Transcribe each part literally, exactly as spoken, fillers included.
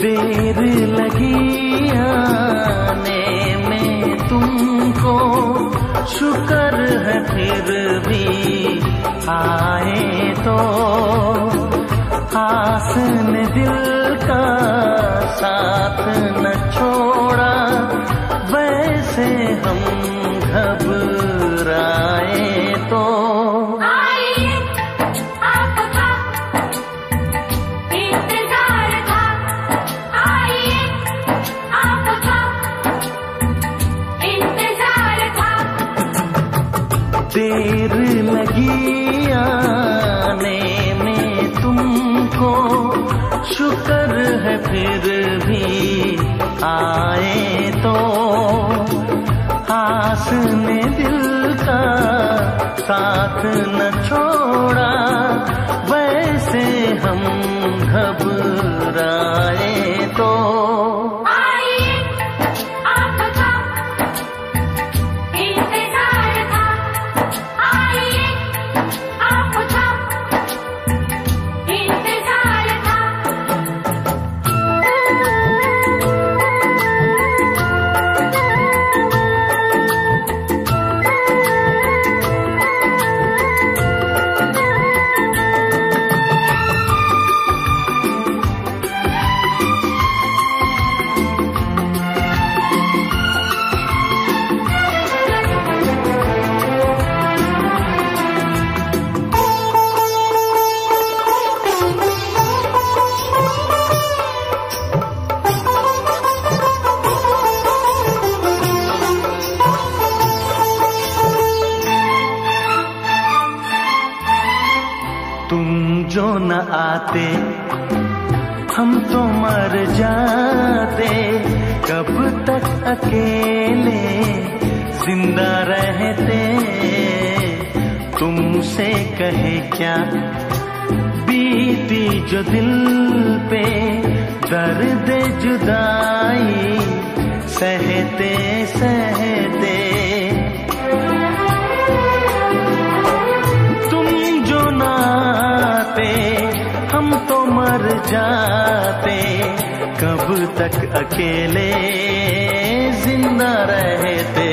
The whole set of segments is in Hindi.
देर लगी आने में तुमको, शुक्र है फिर भी आए तो। आस ने दिल का साथ न छोड़ा, वैसे हम घबराए तो। देर लगी आने में तुमको, शुक्र है फिर भी आए तो। आस ने दिल का साथ न छोड़ा, वैसे हम घबराए तो। जो न आते हम तो मर जाते, कब तक अकेले जिंदा रहते। तुमसे कहे क्या बीती जो दिल पे, दर्द जुदाई सहते सहते। हम तो मर जाते, कब तक अकेले जिंदा रहते।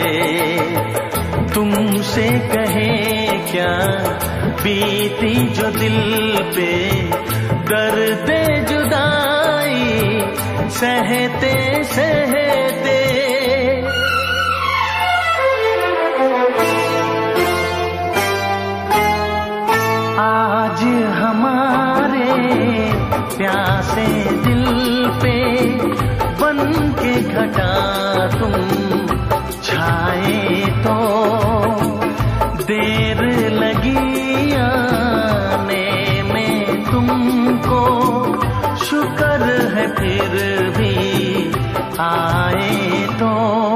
तुमसे कहे क्या बीती जो दिल पे, दर्द जुदाई सहते सहते। आज हमारे प्यासे दिल पे बन के घटा तुम छाए तो। देर लगी आने में तुमको, शुक्र है फिर भी आए तो।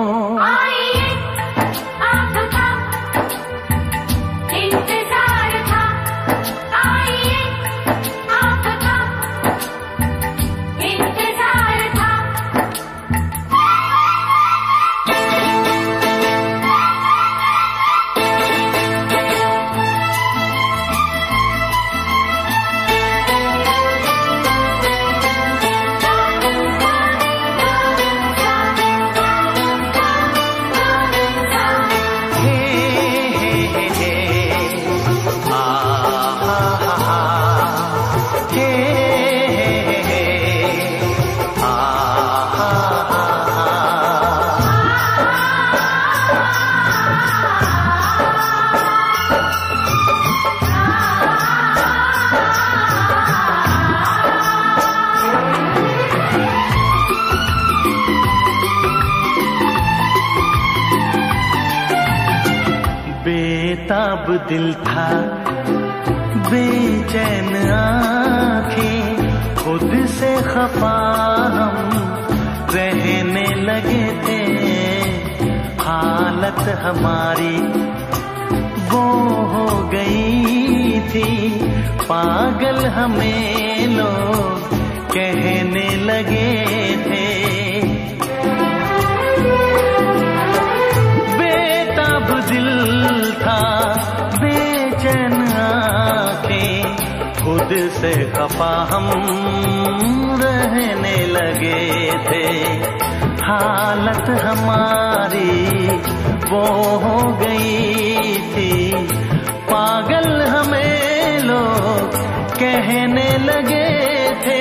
बेताब दिल था, बेचैन आँखें, खुद से खफा हम रहने लगे थे। हालत हमारी वो हो गई थी, पागल हमें लोग कहने लगे थे। बेताब दिल था, बेचैन आँखें, खुद से खफा हम रहने लगे थे। हालत हमारी वो हो गई थी, पागल हमें लोग कहने लगे थे।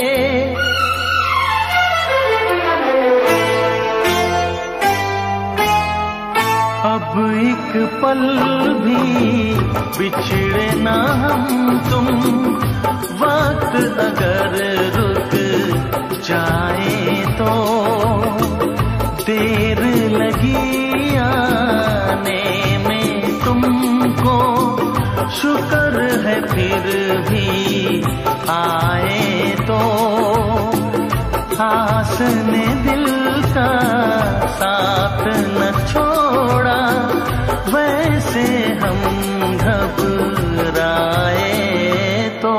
अब एक पल भी बिछड़े ना हम तुम, वक्त अगर रुक जाए तो देर लगी आने में तुमको, शुक्र है फिर भी आए तो। आस ने दिल का साथ न छोड़ा, वैसे हम घबराए तो।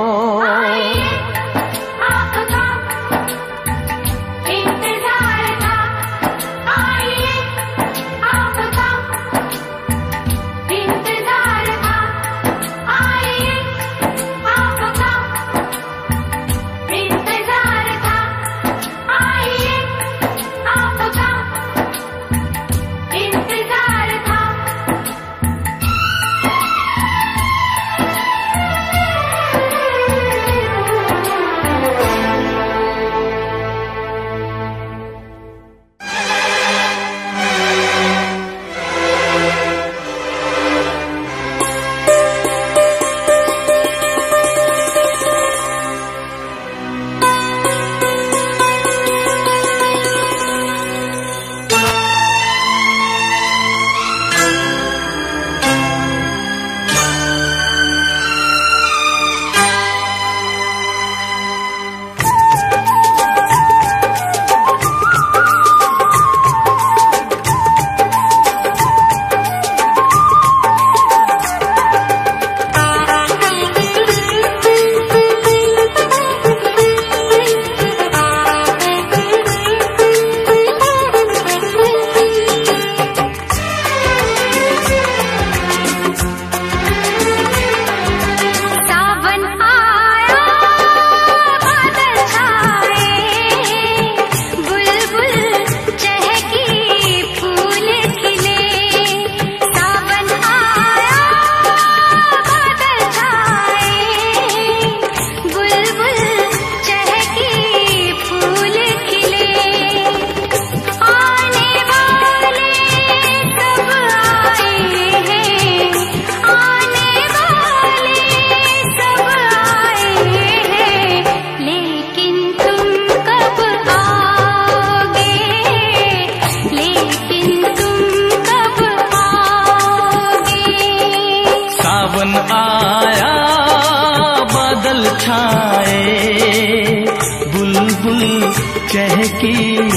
चहकी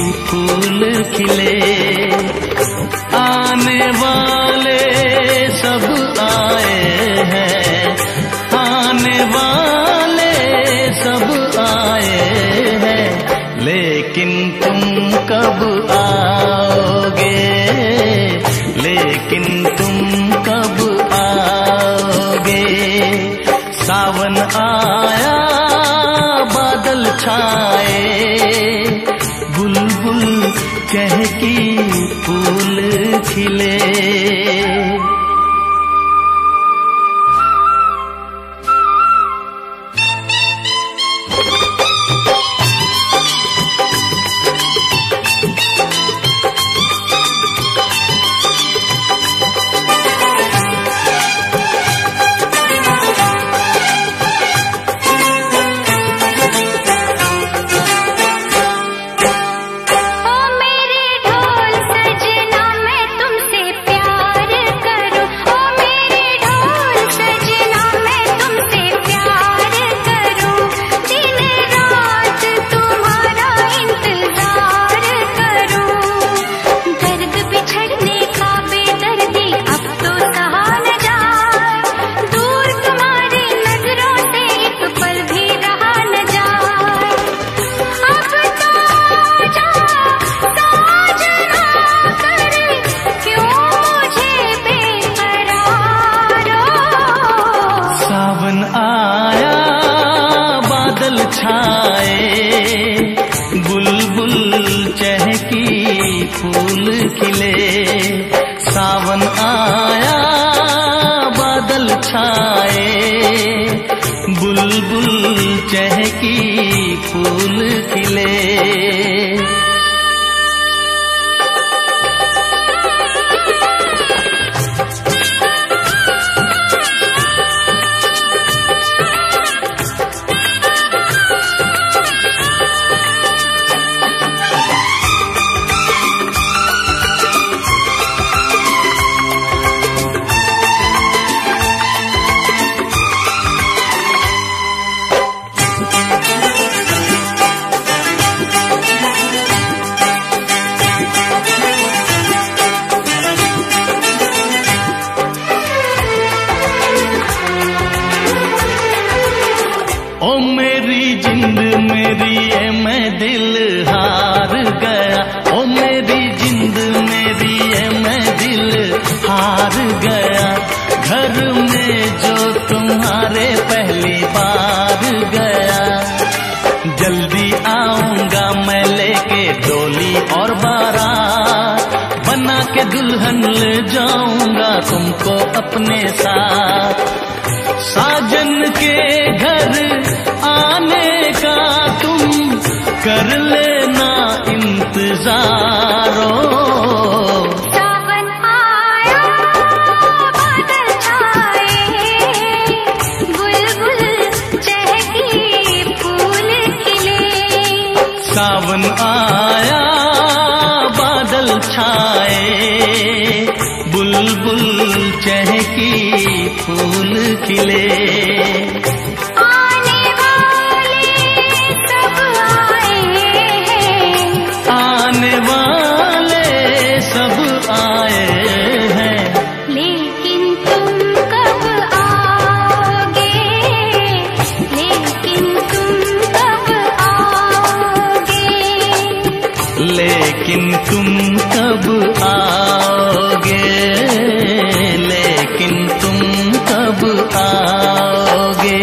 फूल खिले, आने वाले सब आए हैं, आने वाले सब आए हैं, लेकिन तुम कब आओगे, लेकिन तुम कब आओगे। सावन आया बादल छाए, बुलबुल चहकी फूल खिले। आए, बुलबुल चहकी फूल खिले। ओ मेरी जिंद मेरी ए मैं दिल हार गया, ओ मेरी जिंद मेरी ए मैं दिल हार गया। घर में जो तुम्हारे पहली बार गया, जल्दी आऊंगा मैं लेके डोली और बारात, बना के दुल्हन ले जाऊंगा तुमको अपने साथ। साजन के घर आने का तुम कर लेना इंतजारो। सावन आया बादल छाए, बुलबुल चहकी फूल खिले। सावन आया बादल छाए, बुलबुल चहकी फूल खिले। आने वाले सब आए हैं, आने वाले सब आए हैं, लेकिन तुम कब आओगे, लेकिन तुम कब आओगे। लेकिन तुम कब आओगे, लेकिन तुम कब आओगे।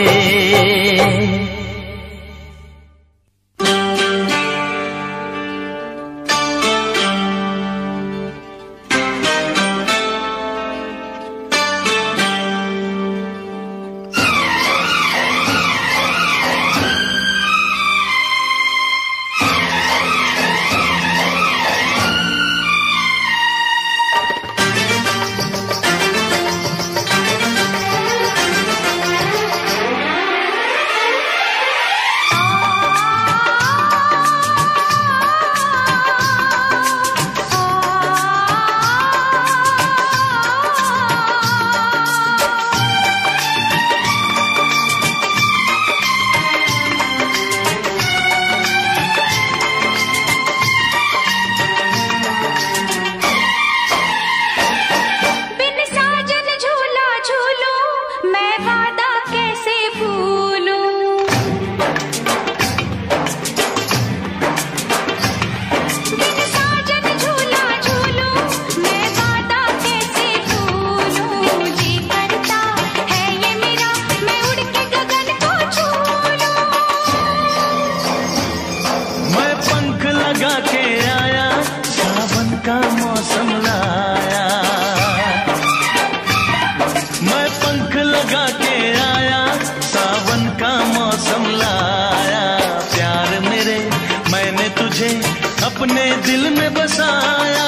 अपने दिल में बसाया।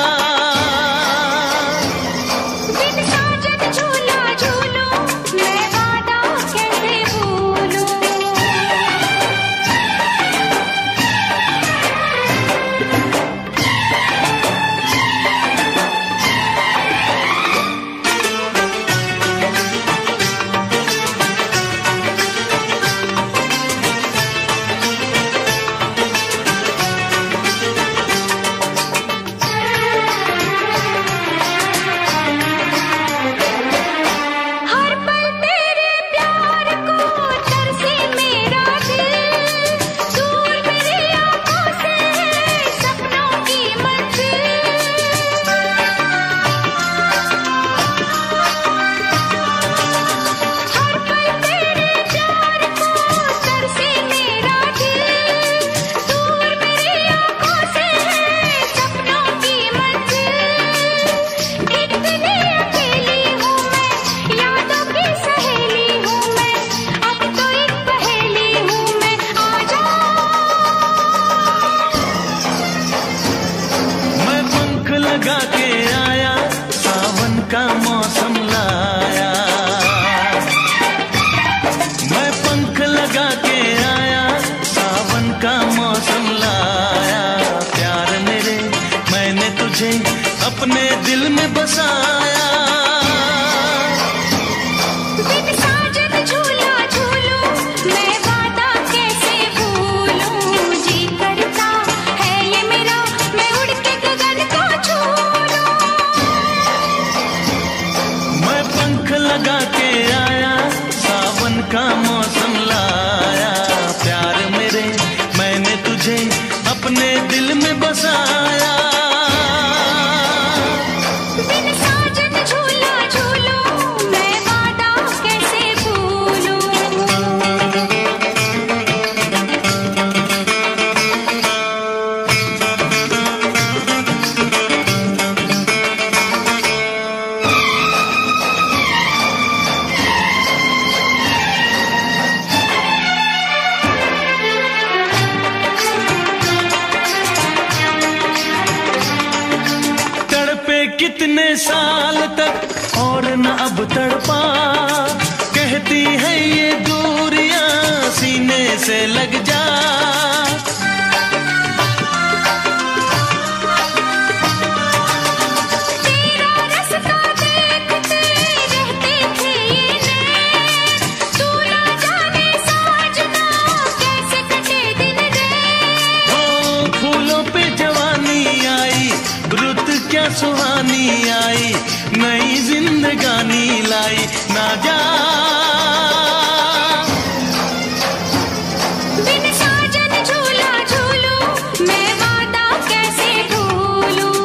बिन साजन झूला झूलो, मैं वादा कैसे भूलूं। साल तक और न अब तड़पा, कहती है ये दूरियां सीने से लग जा। क्या सुहानी आई, नई जिंदगानी लाई, ना जा बिन साजन झूला झूलूं, मैं वादा कैसे भूलूं।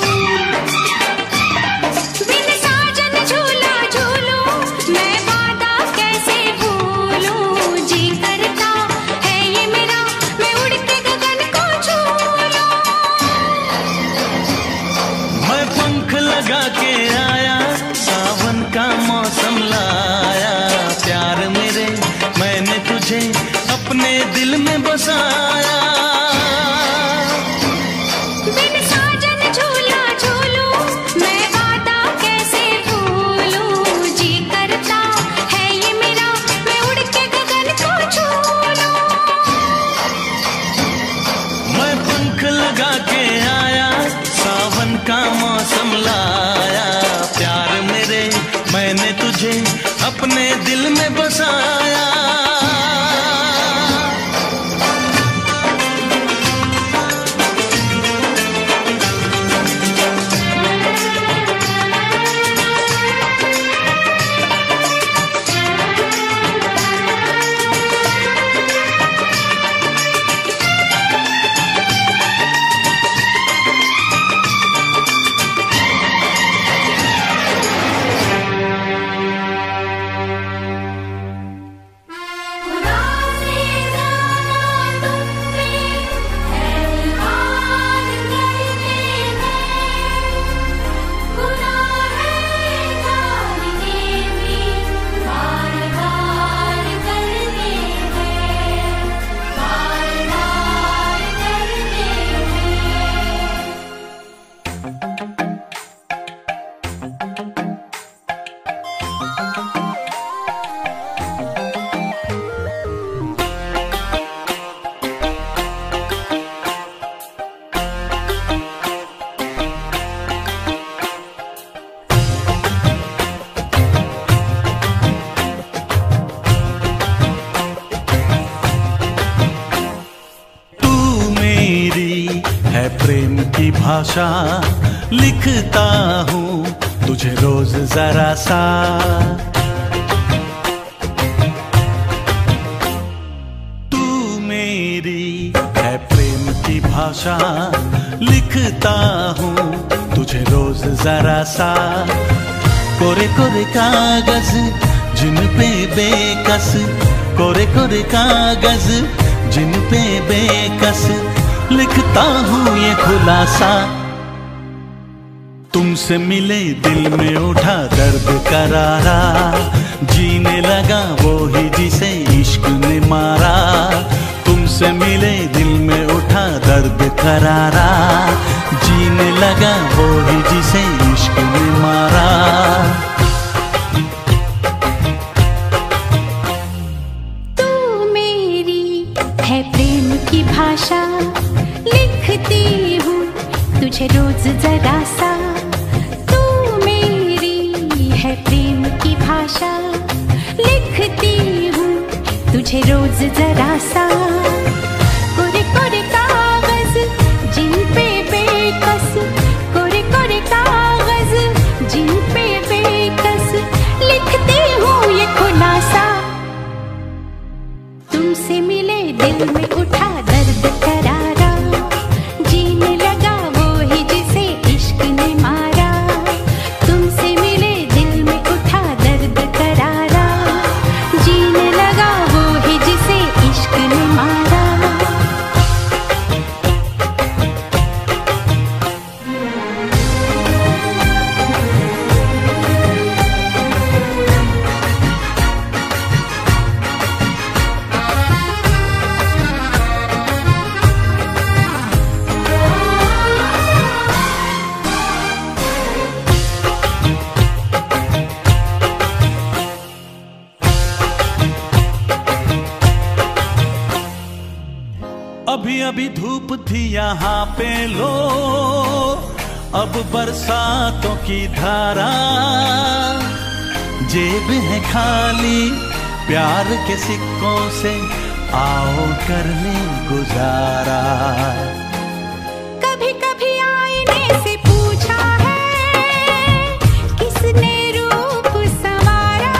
बिन साजन झूला झूलूं, मैं वादा कैसे भूलूं। जी करता है ये मेरा, मैं उड़ के गगन को छू लूं। मैं पंख लगा के आया, सावन का मौसम लाया। प्यार मेरे मैंने तुझे अपने दिल में बसाया। बिन साजन झूला झूलूं, मैं वादा कैसे भूलूं। जी करता है ये मेरा, मैं उड़ के गगन को छू लूं। मैं पंख लगा के आया, सावन का मौसम लाया। प्यार मेरे मैंने तुझे अपने दिल में बसाया। प्रेम की भाषा लिखता हूँ तुझे रोज जरा सा। तू मेरी है प्रेम की भाषा लिखता हूँ तुझे रोज जरा सा। कोरे कोरे कागज जिन पे बेकस, कोरे कोरे कागज जिन पे बेकस लिखता हूँ ये खुलासा। तुमसे मिले दिल में उठा दर्द करारा, जीने लगा वो ही जिसे इश्क ने मारा। तुमसे मिले दिल में उठा दर्द करारा, जीने लगा वो ही जिसे इश्क ने मारा। तू मेरी है प्रेम की भाषा लिखती हूँ तुझे रोज जरा सा। तू मेरी है प्रेम की भाषा लिखती हूँ तुझे रोज जरा सा। कोरे कोरे कागज जिन पे बेकस, कोरे कोरे कागज जिन पे बेकस लिखती हूँ ये खुलासा। तुमसे मिले दिल में उठा दर्द करारा, जीने लगा वो ही जिसे इश्क ने मारा। तुमसे मिले दिल में उठा दर्द करारा, जीने लगा वो ही जिसे इश्क ने मारा। अभी अभी धूप थी यहाँ पे लो, अब बरसातों की धारा। जेब है खाली प्यार के सिक्कों से, आओ कर ले गुजारा। कभी कभी आईने से पूछा है किसने रूप संवारा।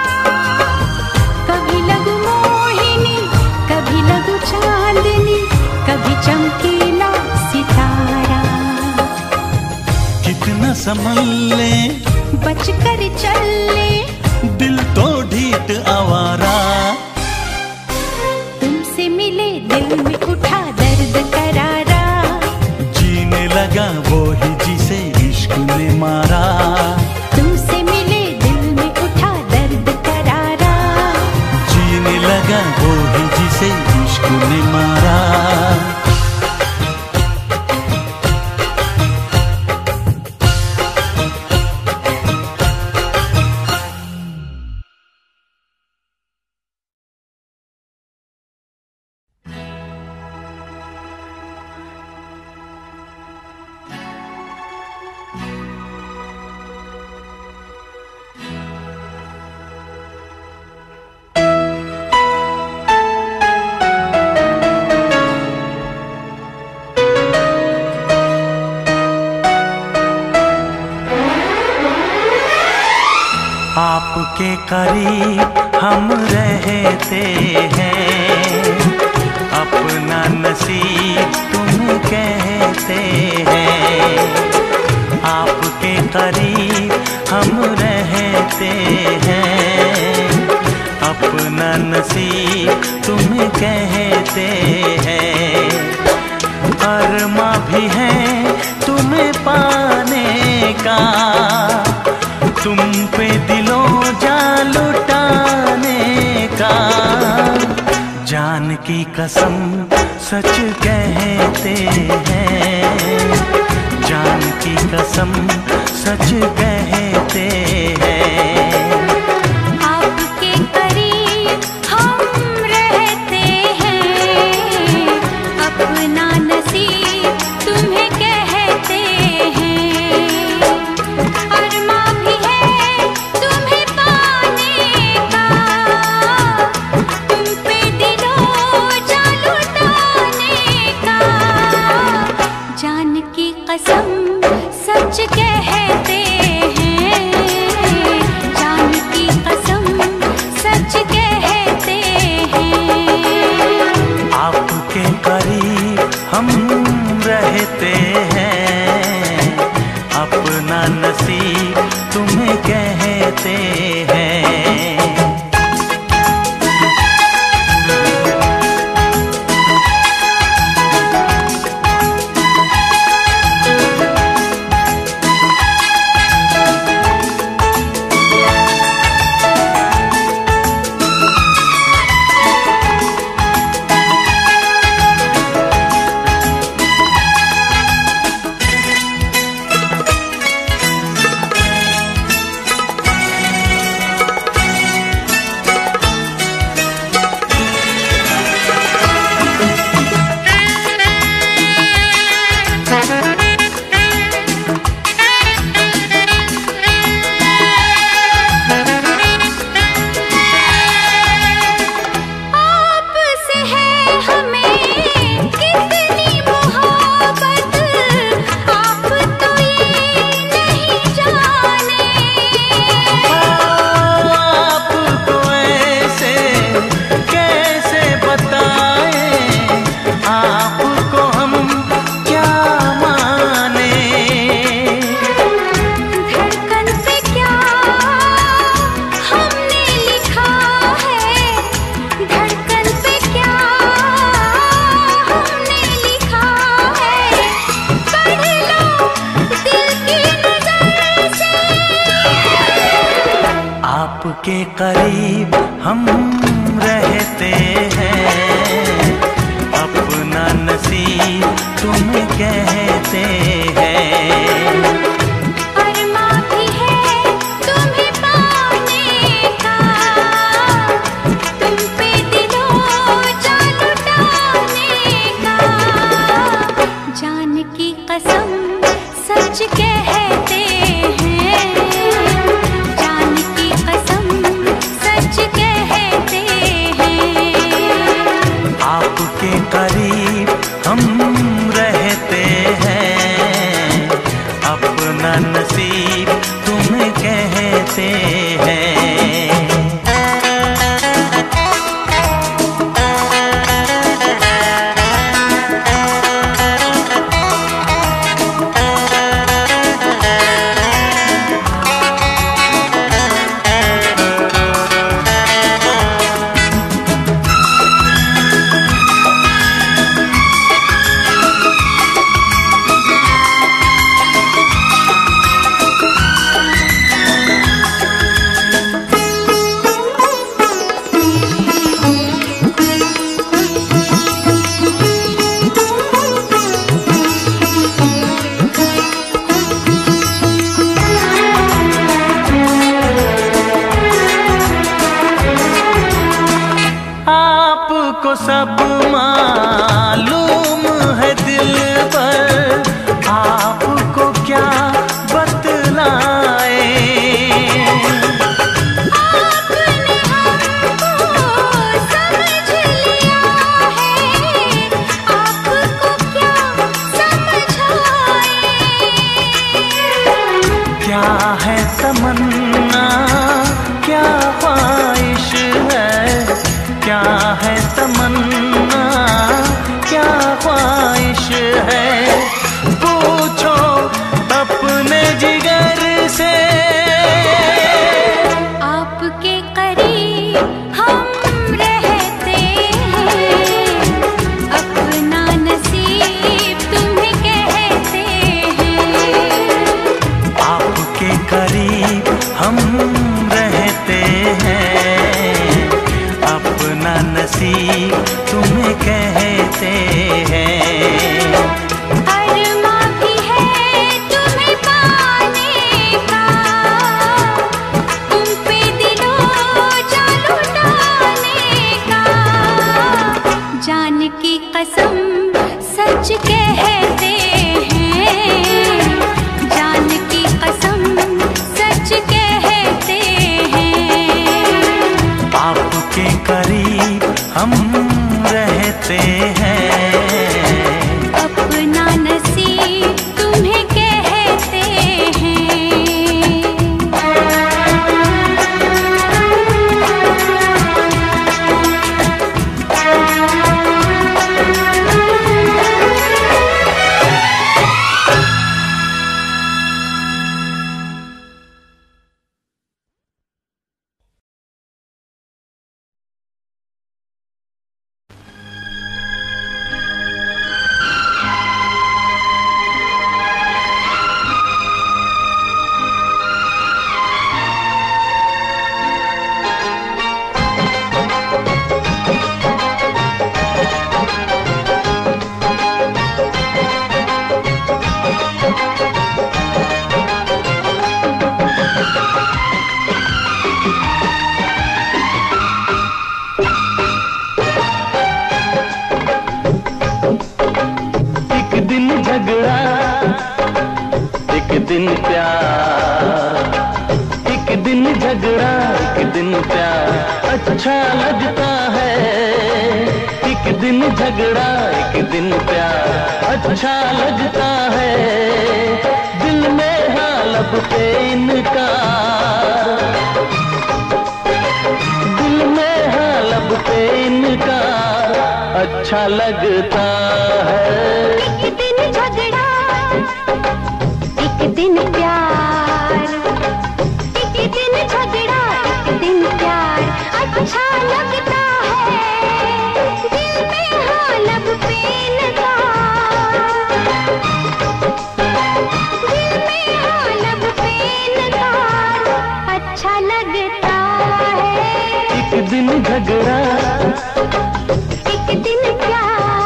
कभी लगू मोहिनी, कभी लगू चांदनी, कभी चमकीला सितारा। कितना संभल ले, बच कर चल ले, दिल तो ढीठ आवारा। तुमसे मिले दिल में उठा दर्द करारा। जीने लगा वो ही जिसे इश्क ने मारा। तुमसे मिले दिल में उठा दर्द करारा। जीने लगा वो ही जिसे इश्क ने मारा। आपके करीब हम रहते हैं, अपना नसीब तुम कहते हैं। आपके करीब हम रहते हैं, अपना नसीब तुम कहते हैं। अरमा भी है तुम्हें पाने का, तुम पे दिलों जा लुटाने का। जान की कसम सच कहते हैं, जान की कसम सच कहते हैं। आपके करीब हम रहते हैं, अपना नसीब तुम्हें कहते हैं। अरमा भी है तुम्हें पाने का, तुम पे दिलों जा लुटाने का। जान की कसम सच कहते हैं, जान की कसम सच कहते हैं। आपके करीब हम रहते हैं, अपना नसीब तुम्हें कहते हैं। आपके करीब हम रहते हैं, अपना नसीब तुम कहते हैं। अरमा भी है तुम्हें पाने का, तुम पे दिलों जा लुटाने का। आपको सब मालूम है दिल पर, आपको क्या बतलाए। आपने हमको समझ लिया है, आपको क्या समझाए। क्या है तमन्ना, क्या ख्वाहिश है, क्या है तमन्ना, क्या ख्वाहिश है। पूछो अपने जिगर से। आपके करीब हम रहते हैं, अपना नसीब तुम्हें कहते हैं। आपके करीब हम रहते हैं, अपना नसीब तुम्हें कहते हैं। अरमां भी है तुम्हें पाने का, तुम पे दिलो जान लुटाने का। जान की कसम सच कहते हैं, जान की कसम सच कहते हैं। आपके करीब हम रहते हैं, अपना नसीब तुम्हें कहते हैं। एक दिन झगड़ा, एक दिन प्यार, एक दिन झगड़ा, एक दिन प्यार अच्छा लगता है। एक दिन झगड़ा, एक दिन प्यार अच्छा लगता है। दिल में हाँ लब पे इनकार, दिल में हाँ लब पे इनकार अच्छा लगता है। एक दिन झगड़ा, एक दिन प्यार, एक दिन झगड़ा, एक दिन प्यार अच्छा लगता है। दिल में हाँ लब पे इनकार, दिल में हाँ लब पे इनकार अच्छा लगता है। एक दिन झगड़ा, एक दिन प्यार।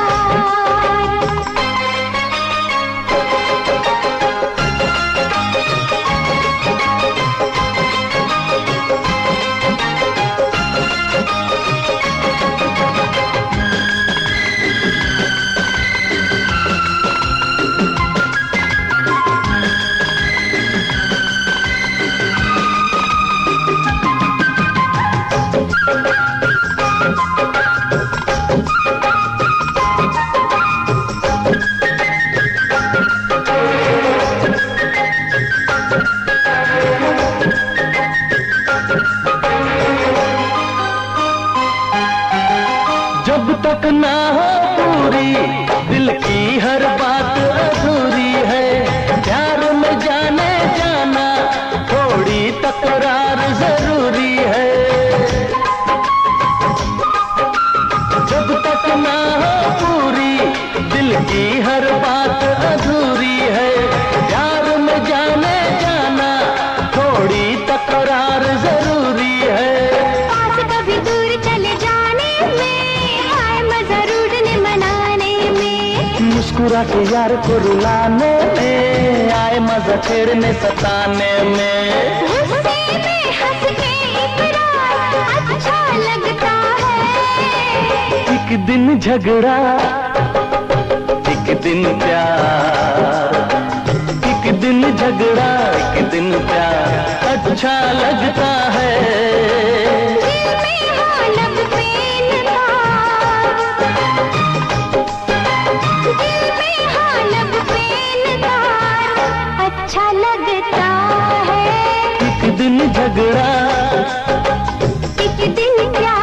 जब तक ना हो पूरी दिल की हर बात अधूरी है। प्यार में जाने जाना थोड़ी तकरार जरूरी है। जब तक ना हो पूरी दिल की हर बात अधूरी है। प्यार में जाने जाना थोड़ी तकरार जरूरी है। पास कभी दूर चले जाने में आए मजा रूठने मनाने में, मुस्कुरा के यार को रुलाने में आए मजा छेड़ने सताने में। गुस्से में हंस के इकरार अच्छा लगता है। एक दिन झगड़ा एक दिन प्यार, एक दिन झगड़ा एक दिन प्यार अच्छा लगता है। अच्छा लगता है एक दिन झगड़ा एक दिन प्यार।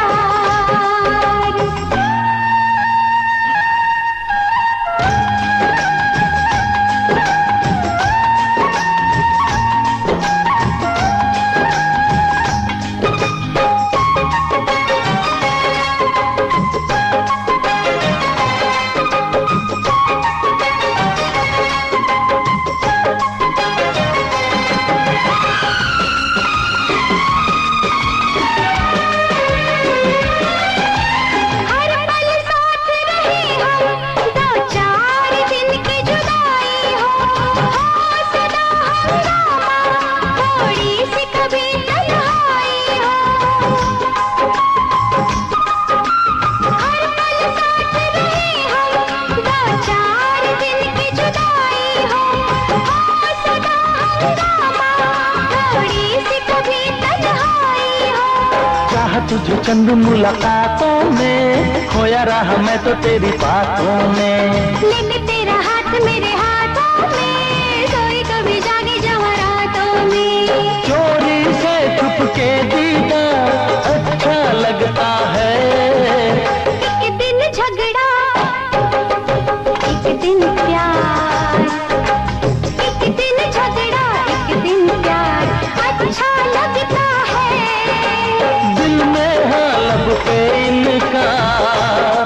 तुझे चंद मुलाकातों में खोया रहा मैं तो तेरी बातों में। लेके तेरा हाथ मेरे हाथों में सोई कभी जागे जवारातों में। चोरी से छुप के दीदा अच्छा लगता है। एक दिन झगड़ा एक दिन प्यार, एक दिन झगड़ा एक दिन प्यार अच्छा लगता है। दिल में है लब पे इनकार,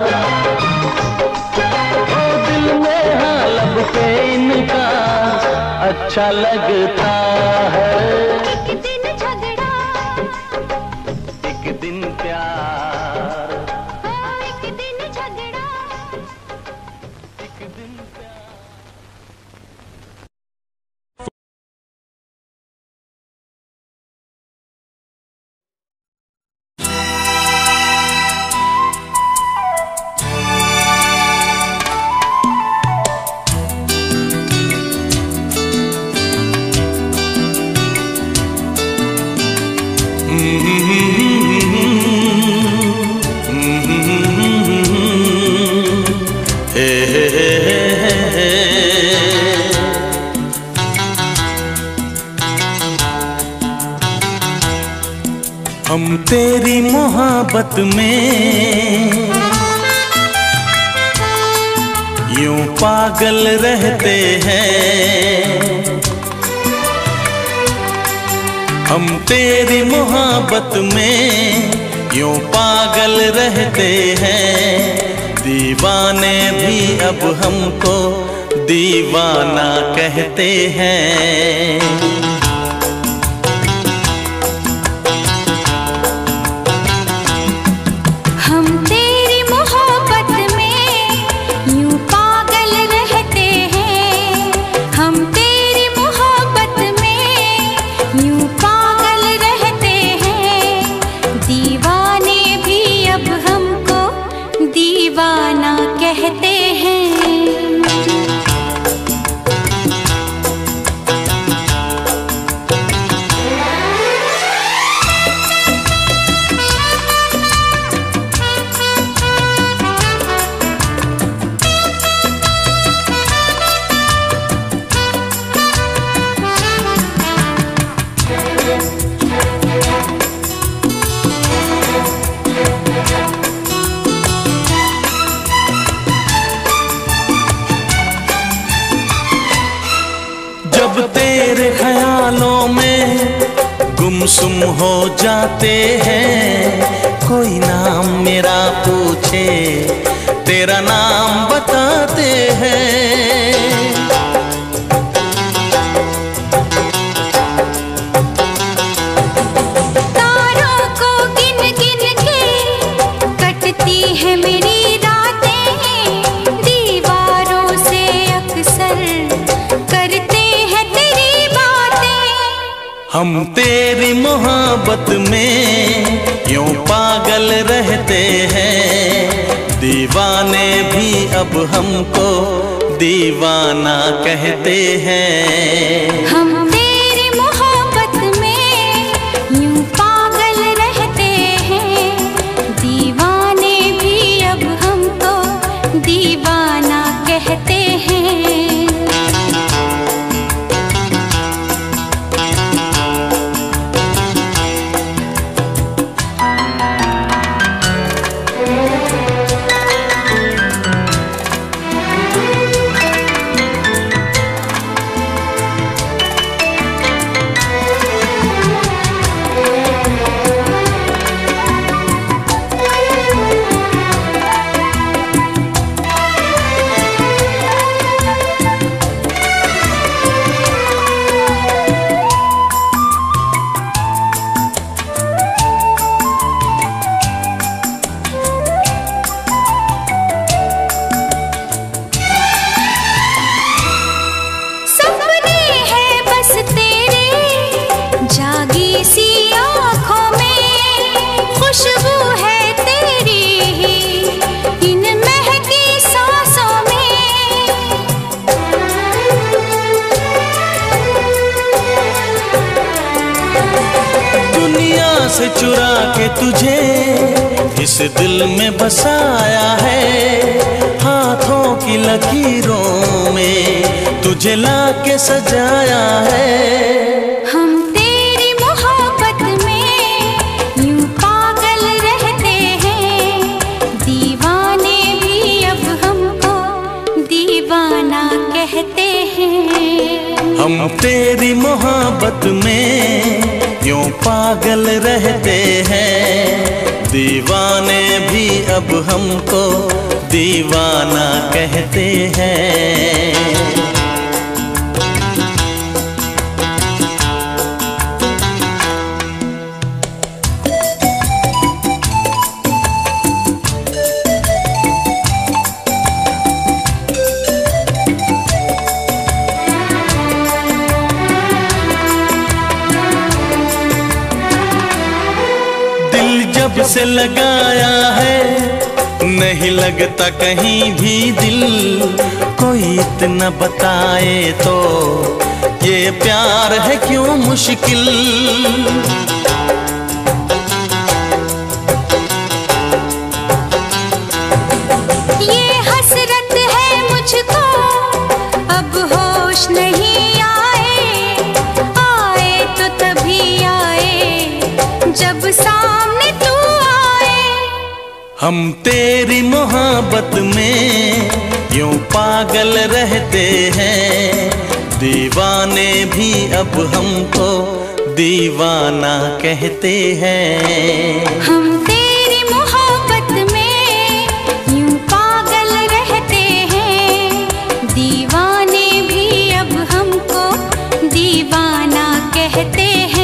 ओ दिल में है लब पे इनकार अच्छा लगता है। एक दिन झगड़ा एक दिन प्यार, एक दिन झगड़ा एक दिन प्यार। हम तेरी मोहब्बत में यूं पागल रहते हैं। हम तेरी मोहब्बत में यूं पागल रहते हैं। दीवाने भी अब हमको दीवाना कहते हैं। कहते हैं तेरे ख्यालों में गुमसुम हो जाते हैं। कोई नाम मेरा पूछे तेरा नाम बताते हैं। तारों को गिन गिन के कटती है मेरी रातें। दीवारों से अक्सर करते हम तेरी मोहब्बत में यूं पागल रहते हैं। अब हमको दीवाना कहते हैं। हम तेरी मोहब्बत में यूं पागल रहते हैं, दीवाने भी अब हमको दीवाना कहते हैं। से चुरा के तुझे इस दिल में बसाया है, हाथों की लकीरों में तुझे लाके सजाया है। हम तेरी मोहब्बत में यूं पागल रहते हैं, दीवाने भी अब हमको दीवाना कहते हैं। हम तेरी मोहब्बत में यूं पागल रहते हैं, दीवाने भी अब हमको दीवाना कहते हैं। जब से लगाया है नहीं लगता कहीं भी दिल, कोई इतना बताए तो ये प्यार है क्यों मुश्किल। ये हसरत है मुझको अब होश नहीं आए, आए तो तभी आए जब सामने तू आए। हम तेरी मोहब्बत में यूं पागल रहते हैं, दीवाने भी अब हमको दीवाना कहते हैं। हम तेरी मोहब्बत में यूं पागल रहते हैं, दीवाने भी अब हमको दीवाना कहते हैं।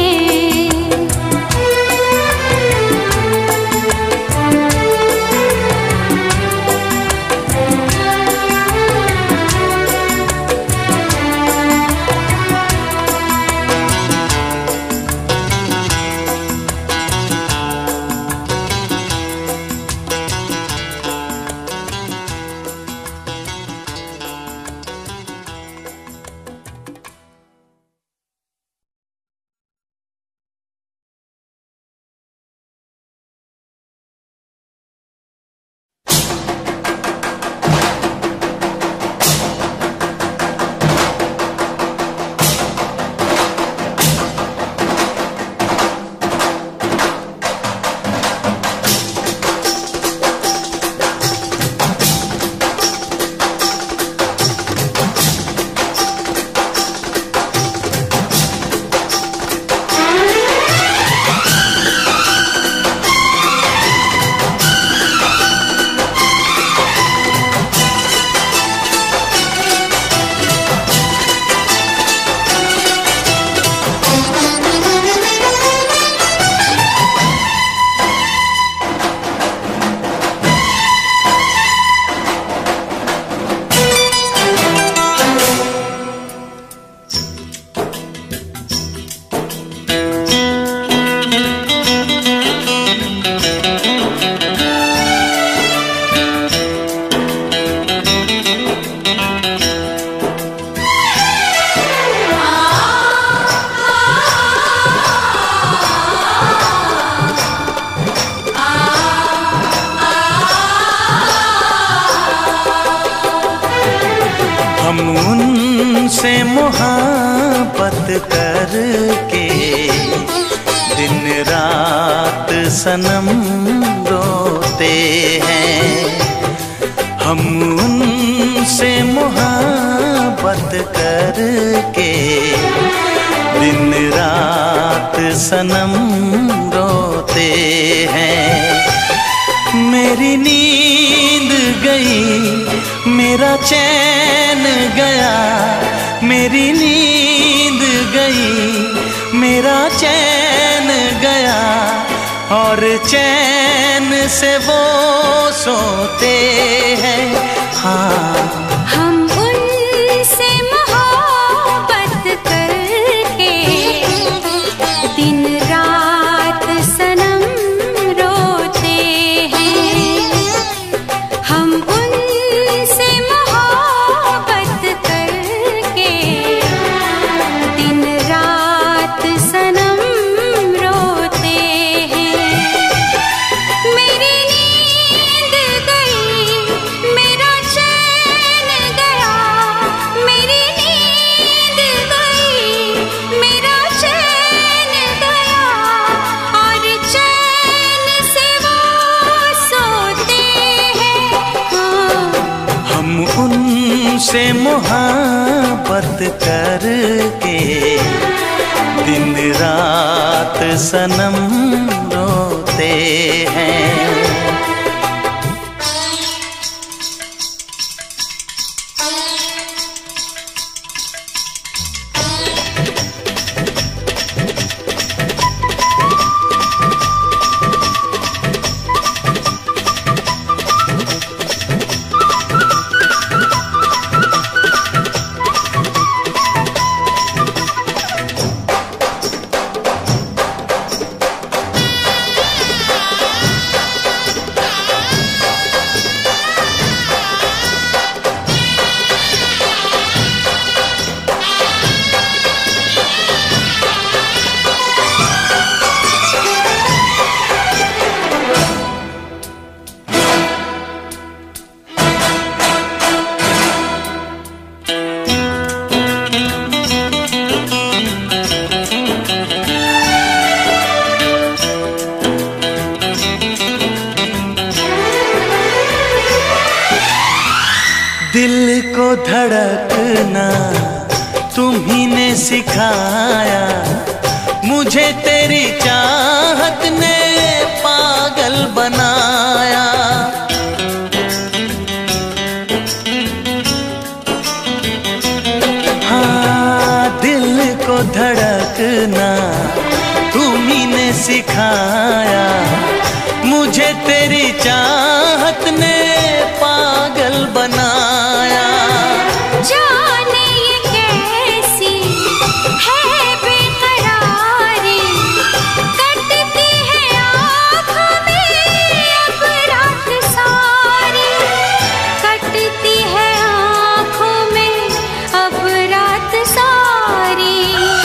हम उनसे मोहब्बत करके दिन रात सनम रोते हैं। हम उनसे मोहब्बत करके दिन रात सनम रोते हैं। मेरी नींद गई मेरा चैन गया, मेरी नींद गई मेरा चैन गया, और चैन से वो सोते हैं। हाँ, हम उनसे मोहब्बत करके दिन रात सनम रोते हैं। हम उनसे मोहब्बत करके दिन रात सनम रोते हैं। मेरी नींद गई मेरा चैन गया, मेरी नींद गई मेरा चैन गया, और चैन से वो सोते हैं। हाँ, हम उनसे मोहब्बत करके दिन रात सनम रोते हैं। दिल को धड़कना तुम्ही ने सिखाया, मुझे तेरी चाहत ने पागल बनाया। हाँ, दिल को धड़कना तुम्ही ने सिखाया, मुझे तेरी चाहत ने पागल बनाया। जाने ये कैसी है बेकरारी, कटती है आँखों में अब रात सारी, कटती है आँखों में अब रात सारी।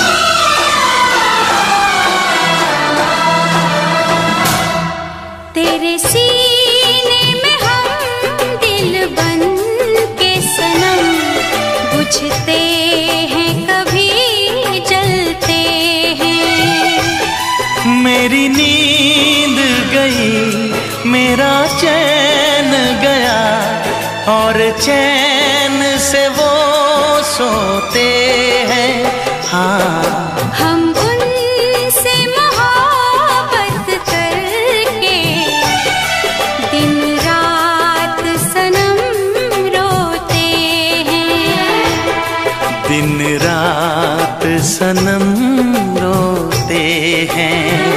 तेरे सीने में हम दिल बन के सनम बुझते हैं कभी जलते हैं। मेरी नींद गई मेरा चैन गया, और चैन से वो सोते हैं। हाँ, हम उनसे मोहब्बत करके दिन रात सनम रोते हैं। दिन रात सनम रोते हैं।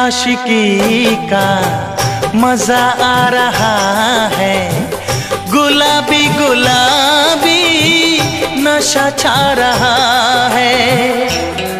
आशिकी का मजा आ रहा है, गुलाबी गुलाबी नशा छा रहा है।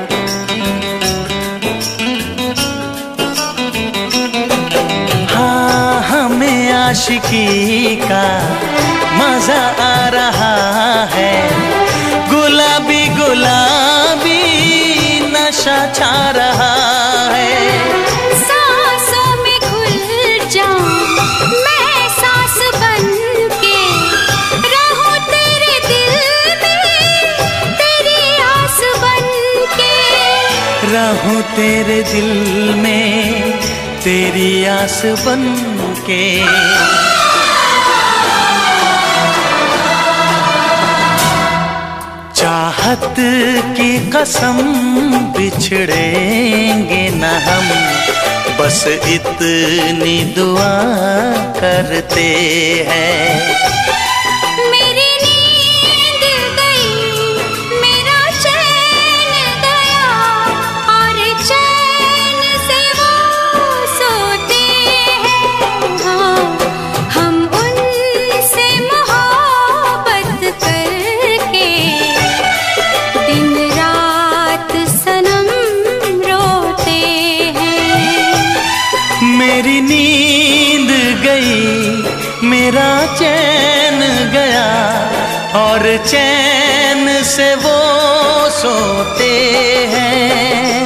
हाँ, हमें आशिकी का मजा आ रहा है, गुलाबी गुलाबी नशा छा रहा है। सांसों में घुल जाऊं मैं सांस बन के, रहूं तेरे दिल में तेरी आस बन के, रहूं तेरे दिल में तेरी आस बन के। चाहत की कसम बिछड़ेंगे न हम, बस इतनी दुआ करते हैं। मेरी नींद गई मेरा चैन गया, और चैन से वो सोते हैं। हाँ, हम उनसे मोहब्बत करके दिन रात सनम रोते हैं। मेरी नींद गई मेरा चैन गया, और चैन से वो सोते हैं।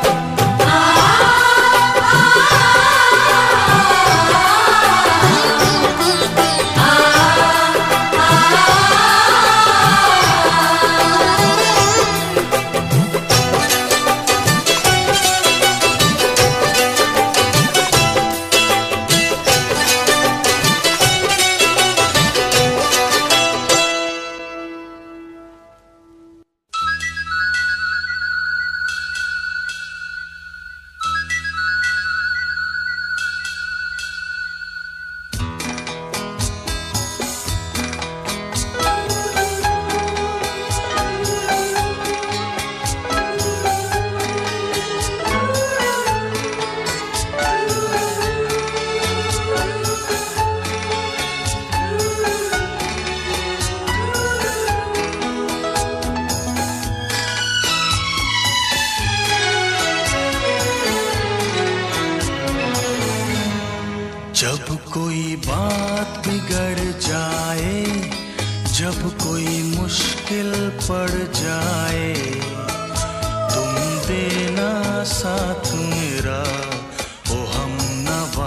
जब कोई बात बिगड़ जाए, जब कोई मुश्किल पड़ जाए, तुम देना साथ मेरा ओ हमनवा।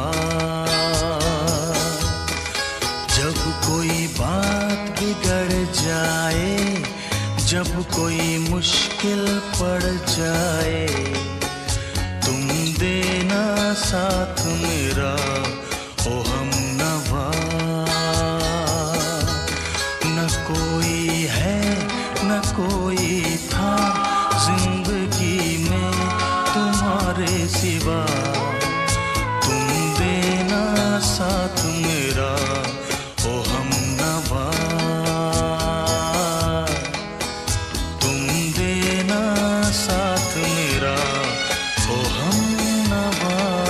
जब कोई बात बिगड़ जाए, जब कोई मुश्किल पड़ जाए, तुम देना साथ मेरा ओ हमनवा। न कोई है न कोई था जिंदगी में तुम्हारे सिवा, तुम देना साथ मेरा ओ हमनवा। तुम देना साथ मेरा ओ हमनवा।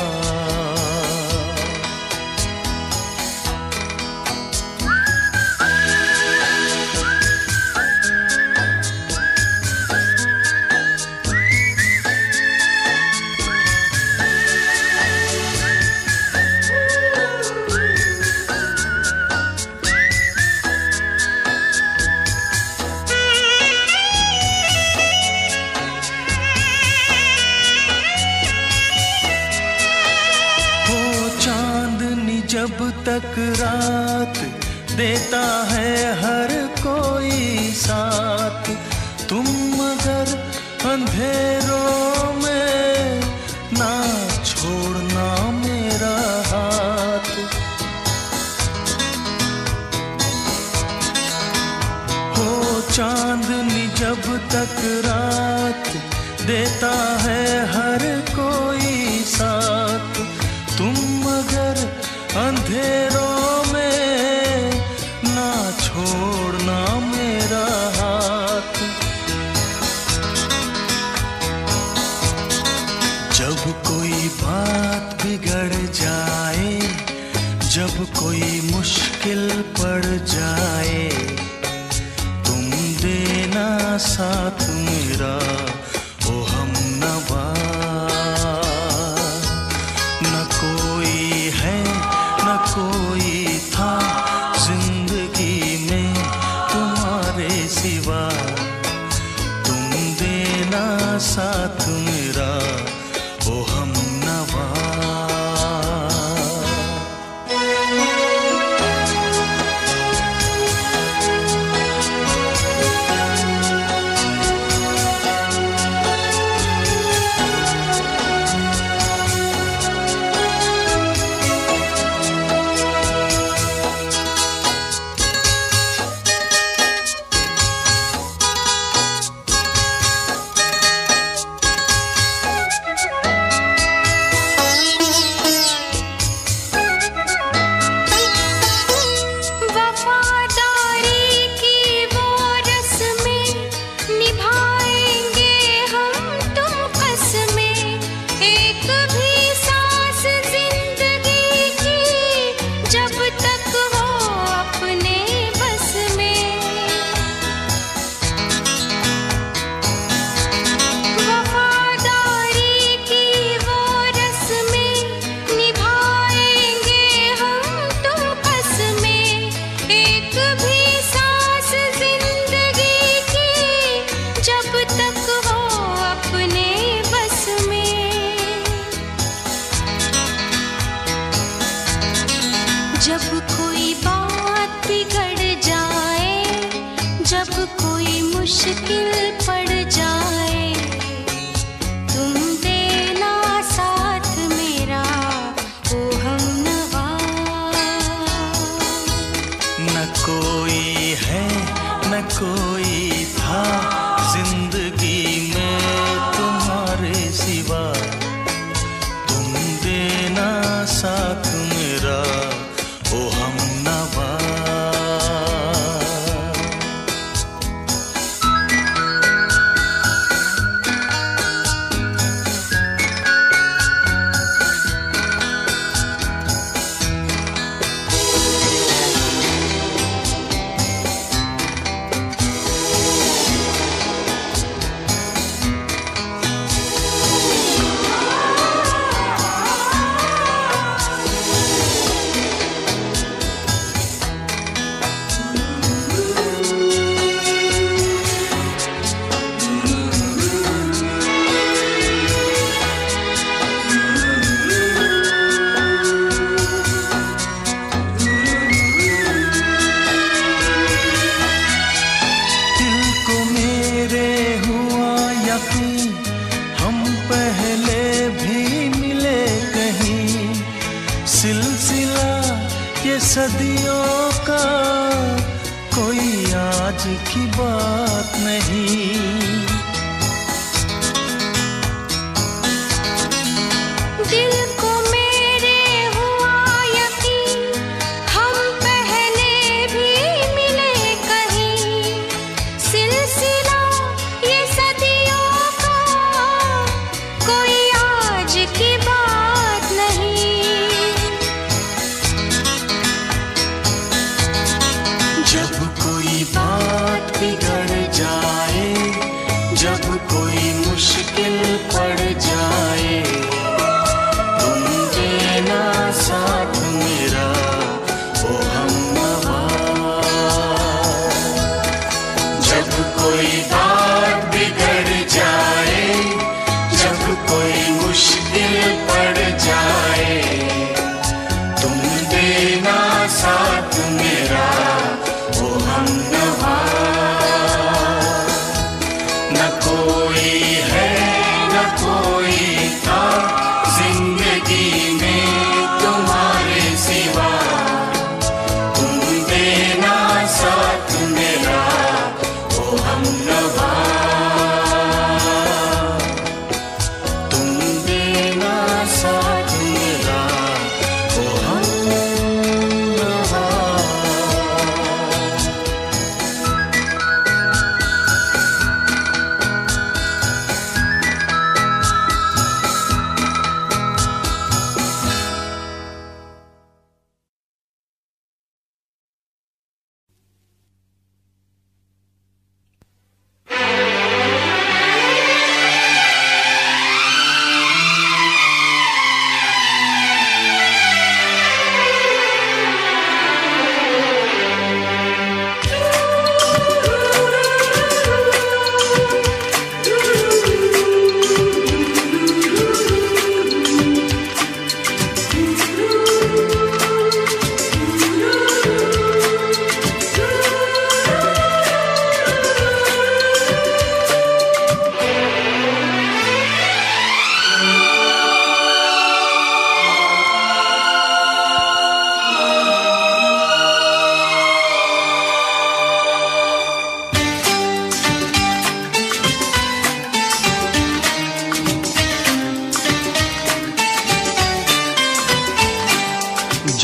जब तक रात देता है हर कोई साथ, तुम मगर अंधेरों में ना छोड़ना मेरा हाथ। हो चांदनी जब तक रात देता है हर कोई साथ, तुम मगर अंधेरों में ना छोड़ना मेरा हाथ। जब कोई बात पड़ जाए, तुम देना साथ मेरा ओ हमनवा। न कोई है न कोई था जिंदगी में तुम्हारे सिवा, तुम देना साथ मेरा ओ हमनवा। जब कोई बात बिगड़ जाए, जब कोई मुश्किल पड़ जाए, तुम देना साथ मेरा ओ हमनवा। न कोई है न कोई था जिंदगी में तुम्हारे सिवा, तुम देना साथ मेरा ओ हमनवा। हम पहले भी मिले कहीं, सिलसिला ये सदियों का कोई आज की बात नहीं। दिल को मेरे हुआ यकीन, हम पहले भी मिले कहीं, सिलसिला ये सदियों का कोई आज की बात नहीं। जब कोई बात बिगड़ जाए,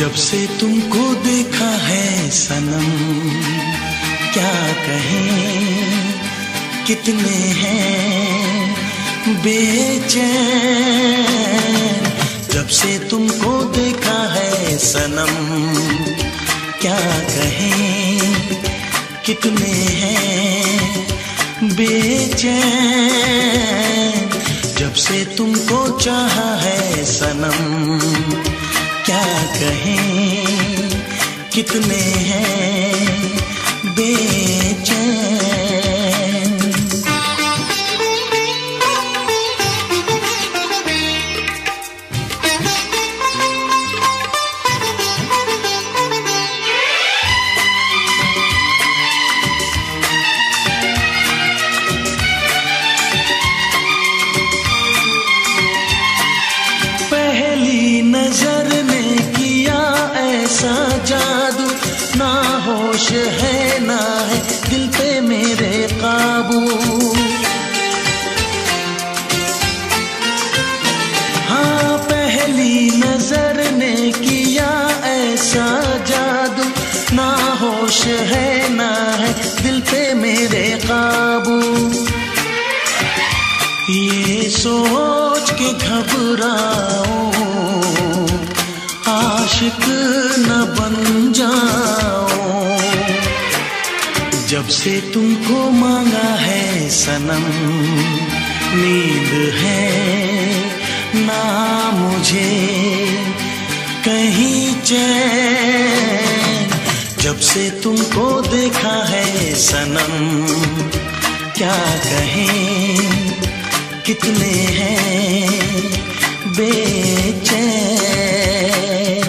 जब से तुमको देखा है सनम, क्या कहें कितने हैं बेचैन। जब से तुमको देखा है सनम, क्या कहें कितने हैं बेचैन। जब से तुमको चाहा है सनम, क्या कहें कितने हैं बेचैन। पहली नजर ने किया ऐसा जादू, ना होश है ना है दिल पे मेरे काबू। हाँ, पहली नजर ने किया ऐसा जादू, ना होश है ना है दिल पे मेरे काबू। ये सोच के घबराऊं आशिक न बन जाऊं। जब से तुमको मांगा है सनम, नींद है ना मुझे कहीं चैन। जब से तुमको देखा है सनम, क्या कहें कितने हैं बेचैन।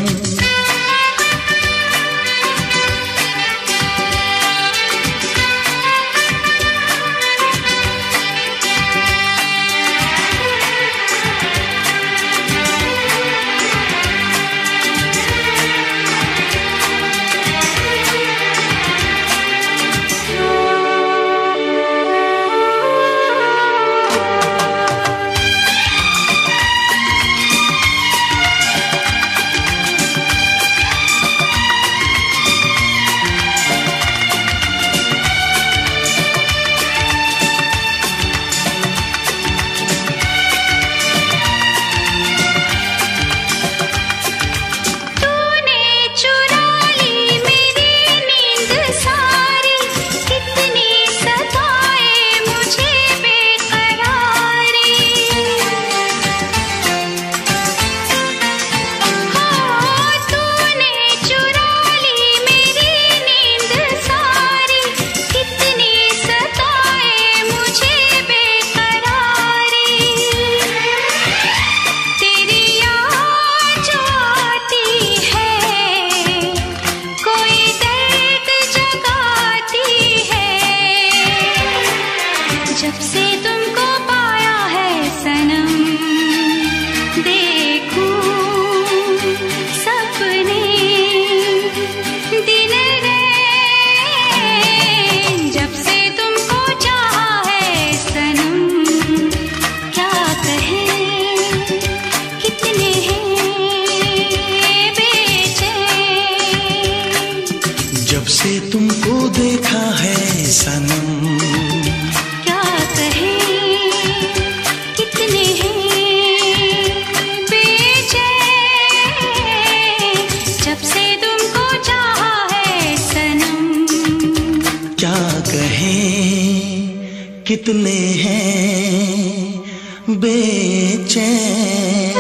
जब से तुमको देखा है सनम, क्या कहें कितने हैं बेचैन। जब से तुमको चाहा है सनम, क्या कहें कितने हैं बेचैन।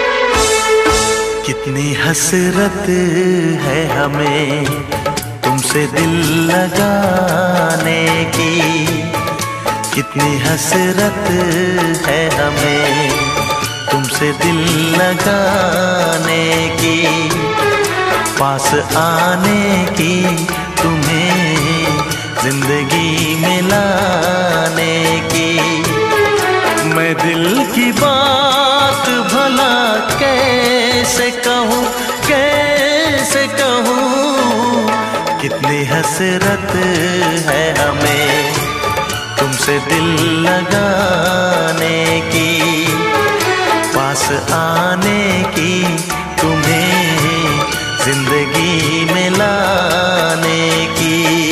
कितनी हसरत है हमें तुमसे तुमसे दिल लगाने की कितनी हसरत है हमें, तुमसे दिल लगाने की, पास आने की, तुम्हें जिंदगी में लाने की। मैं दिल की बात भला कैसे कहूँ, कैसे कहूँ, कितनी हसरत है हमें तुमसे दिल लगाने की, पास आने की, तुम्हें जिंदगी में लाने की।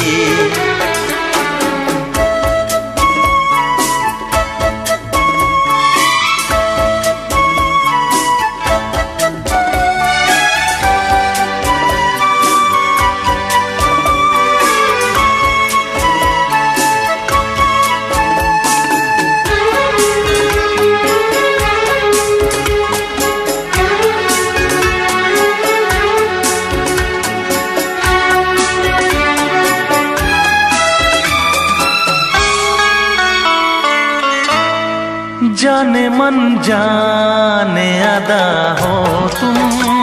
जाने मन जाने अदा हो तुम,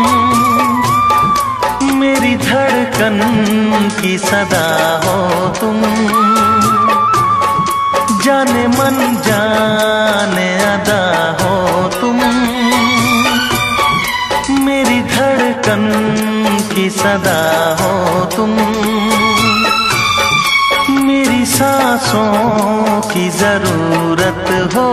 मेरी धड़कन की सदा हो तुम। जाने मन जाने अदा हो तुम, मेरी धड़कन की सदा हो तुम। मेरी सांसों की जरूरत हो,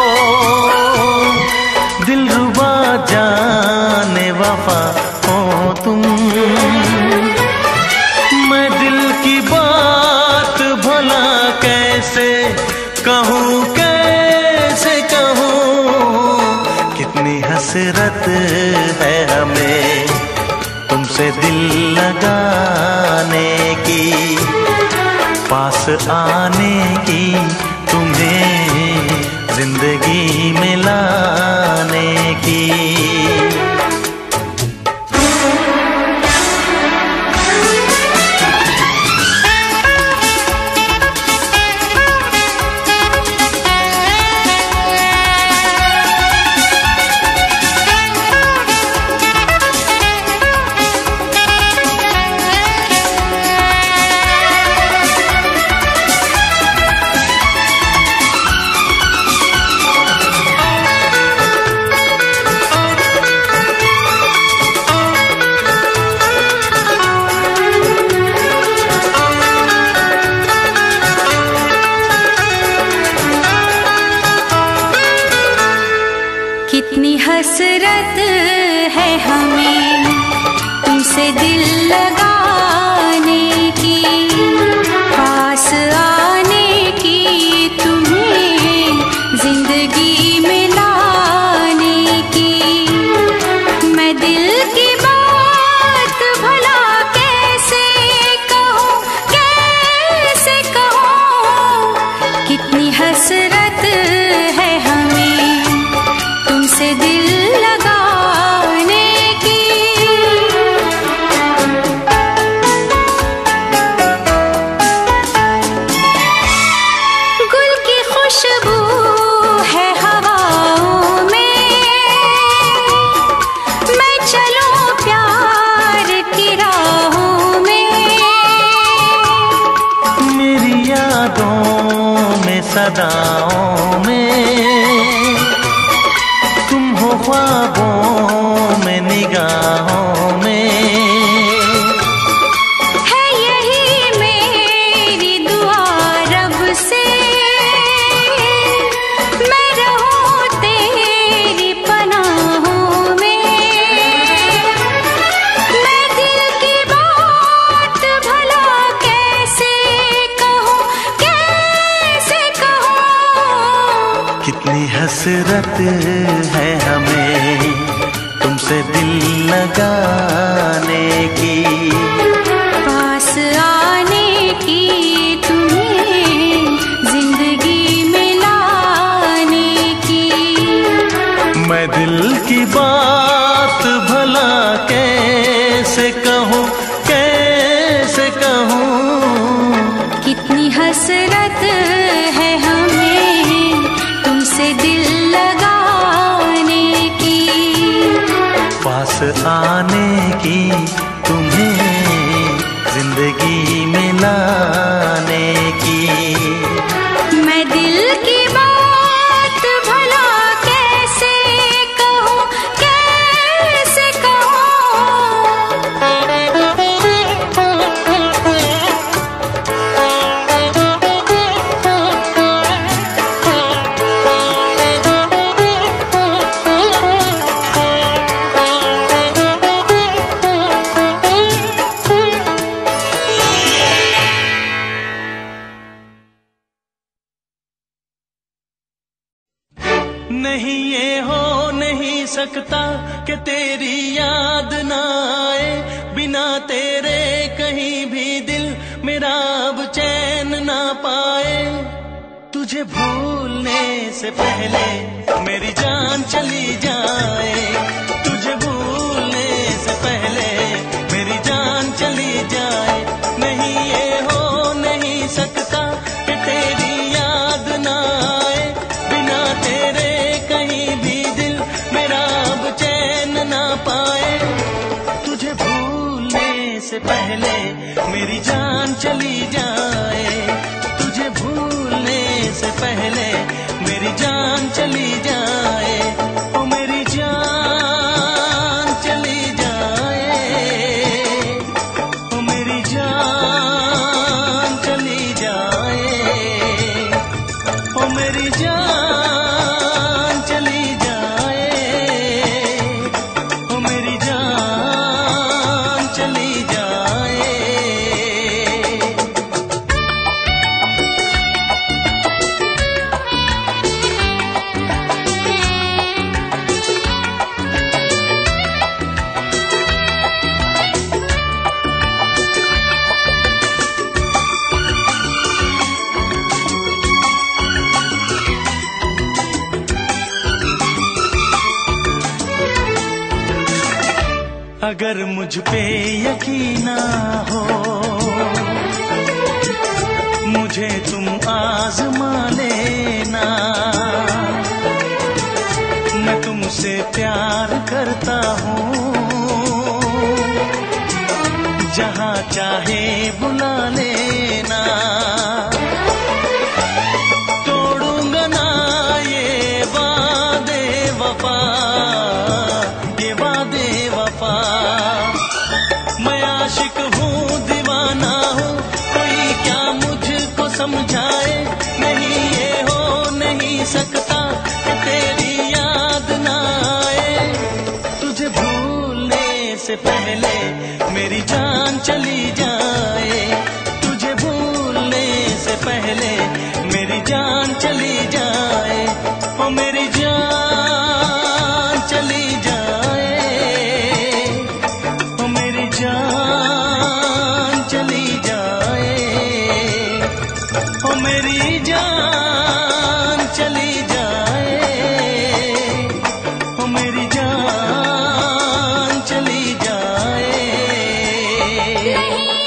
दिलरुबा जाने वफा हो तुम। मैं दिल की बात भला कैसे कहूँ, कैसे कहूँ, कितनी हसरत है हमें तुमसे दिल लगाने की, पास आने की, तुम्हें जिंदगी में लाने की। कितनी हसरत है हमें तुमसे दिल लगाने की, पास आने की, तुम्हें जिंदगी में लाने की। मैं दिल की बात भला कैसे कहूँ, कैसे कहूँ, कितनी हसरत है हमें तुमसे दिल लगाने की। गुल की खुशबू है हवाओं में, मैं चलूं प्यार की राहों में। मेरी यादों में सदाओं में, तुम हो ख्वाबों में निगाहों में। है यही मेरी दुआ रब से, मैं रहूं तेरी पनाहों में। मैं दिल की बात भला कैसे कहूँ, कैसे कहूँ, कितनी हसरत है हमें तुमसे दिल लगाने की, पास आने की, तुम्हें जिंदगी में लाने की। मैं दिल की बात भला कैसे कहूँ, कैसे कहूँ, नहीं ये हो नहीं सकता कि तेरी याद ना आए, बिना तेरे कहीं भी दिल मेरा अब चैन ना पाए। तुझे भूलने से पहले मेरी जान चली जाए, तुझे भूलने से पहले मेरी जान चली जाए। नहीं ये हो नहीं सकता कि तेरी याद ना आए, बिना तेरे कहीं भी दिल मेरा अब चैन ना पाए। तुझे भूलने से पहले मेरी जान चली जाए, तुझे भूलने से पहले मेरी जान चली जाए। ओ मेरी जान चली जाए, ओ मेरी जान चली जाए, ओ मेरी जान चली जाए, ओ मेरी जान चली जाए। अगर मुझ पे यकीन ना हो, मुझे तुम आजमा लेना। मैं तुमसे प्यार करता हूँ, जहाँ चाहे बुला लेना। तोड़ूंगा ना ये वादे वफा, ये वादे वफा। मैं आशिक हूँ दीवाना हूँ, कोई क्या मुझको समझाए। नहीं ये हो नहीं सकता कि तेरी याद ना आए। तुझे भूलने से पहले मेरी जान चली जाए, तुझे भूलने से पहले मेरी जान चली जाए। ओ मेरी जान चली जाए, ओ मेरी जान चली जाए, ओ मेरी जान चली जाए, ओ मेरी जान चली जाए। नहीं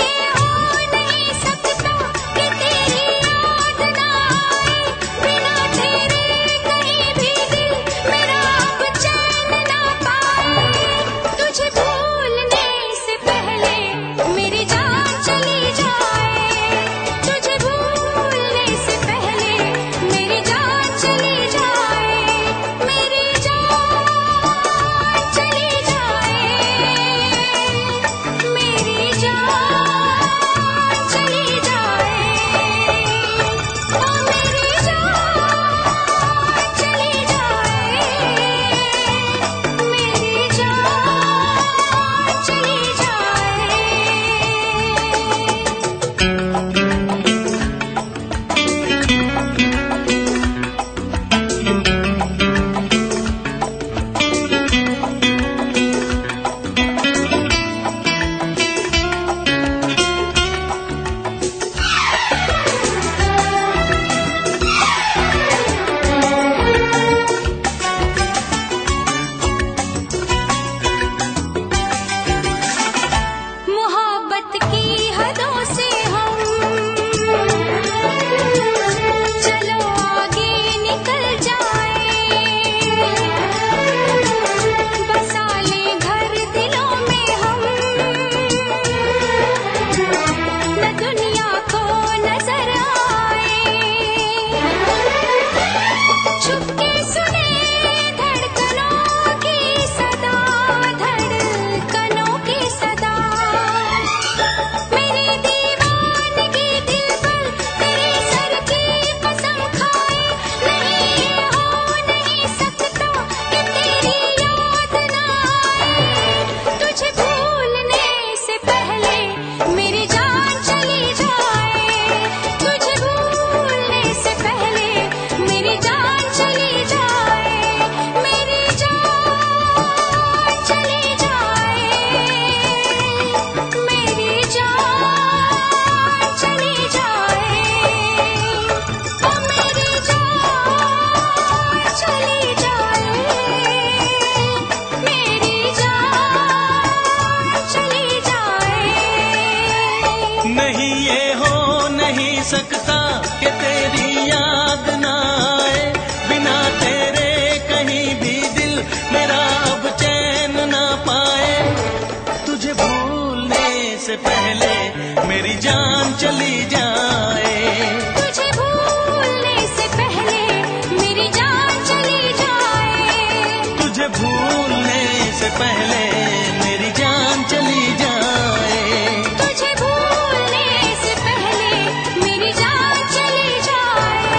पहले मेरी जान चली जाए। तुझे भूलने से पहले मेरी जान चली जाए।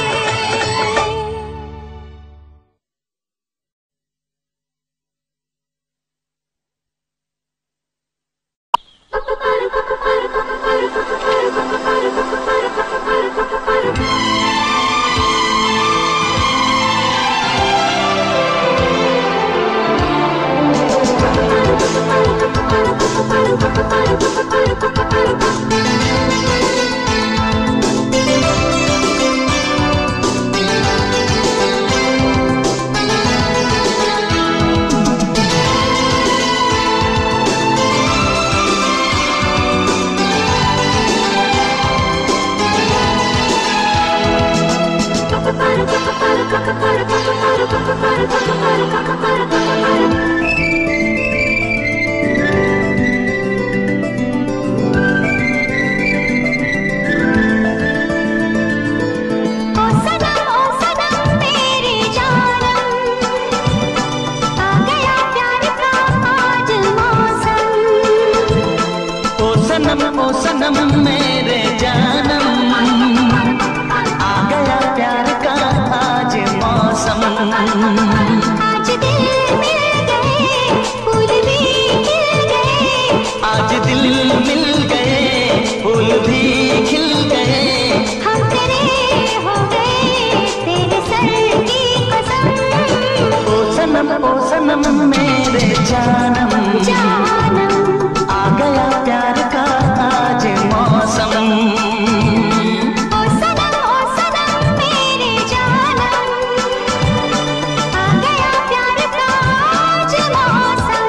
सनम ओ सनम मेरे जानम, आ गया प्यार का आज मौसम। आज दिल मिल गए फूल भी खिल गए, आज दिल मिल गए फूल भी खिल गए। हम तेरे हो गए तेरे सर की कसम। ओ सनम ओ सनम मेरे जानम, जानम आ गया प्यार का आज मौसम। ओ सनम ओ सनम मेरे जानम, आ गया प्यार का आज मौसम।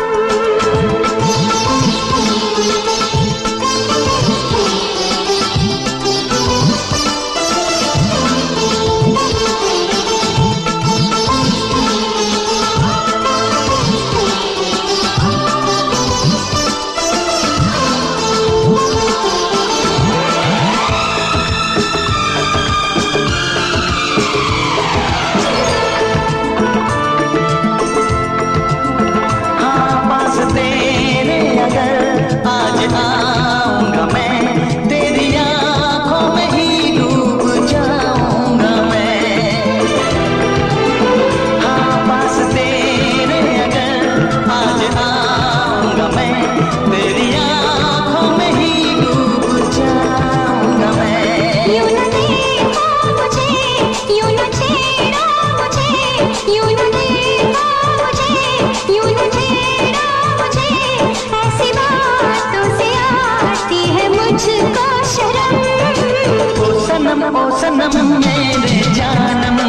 ओ सनम मेरे जानम,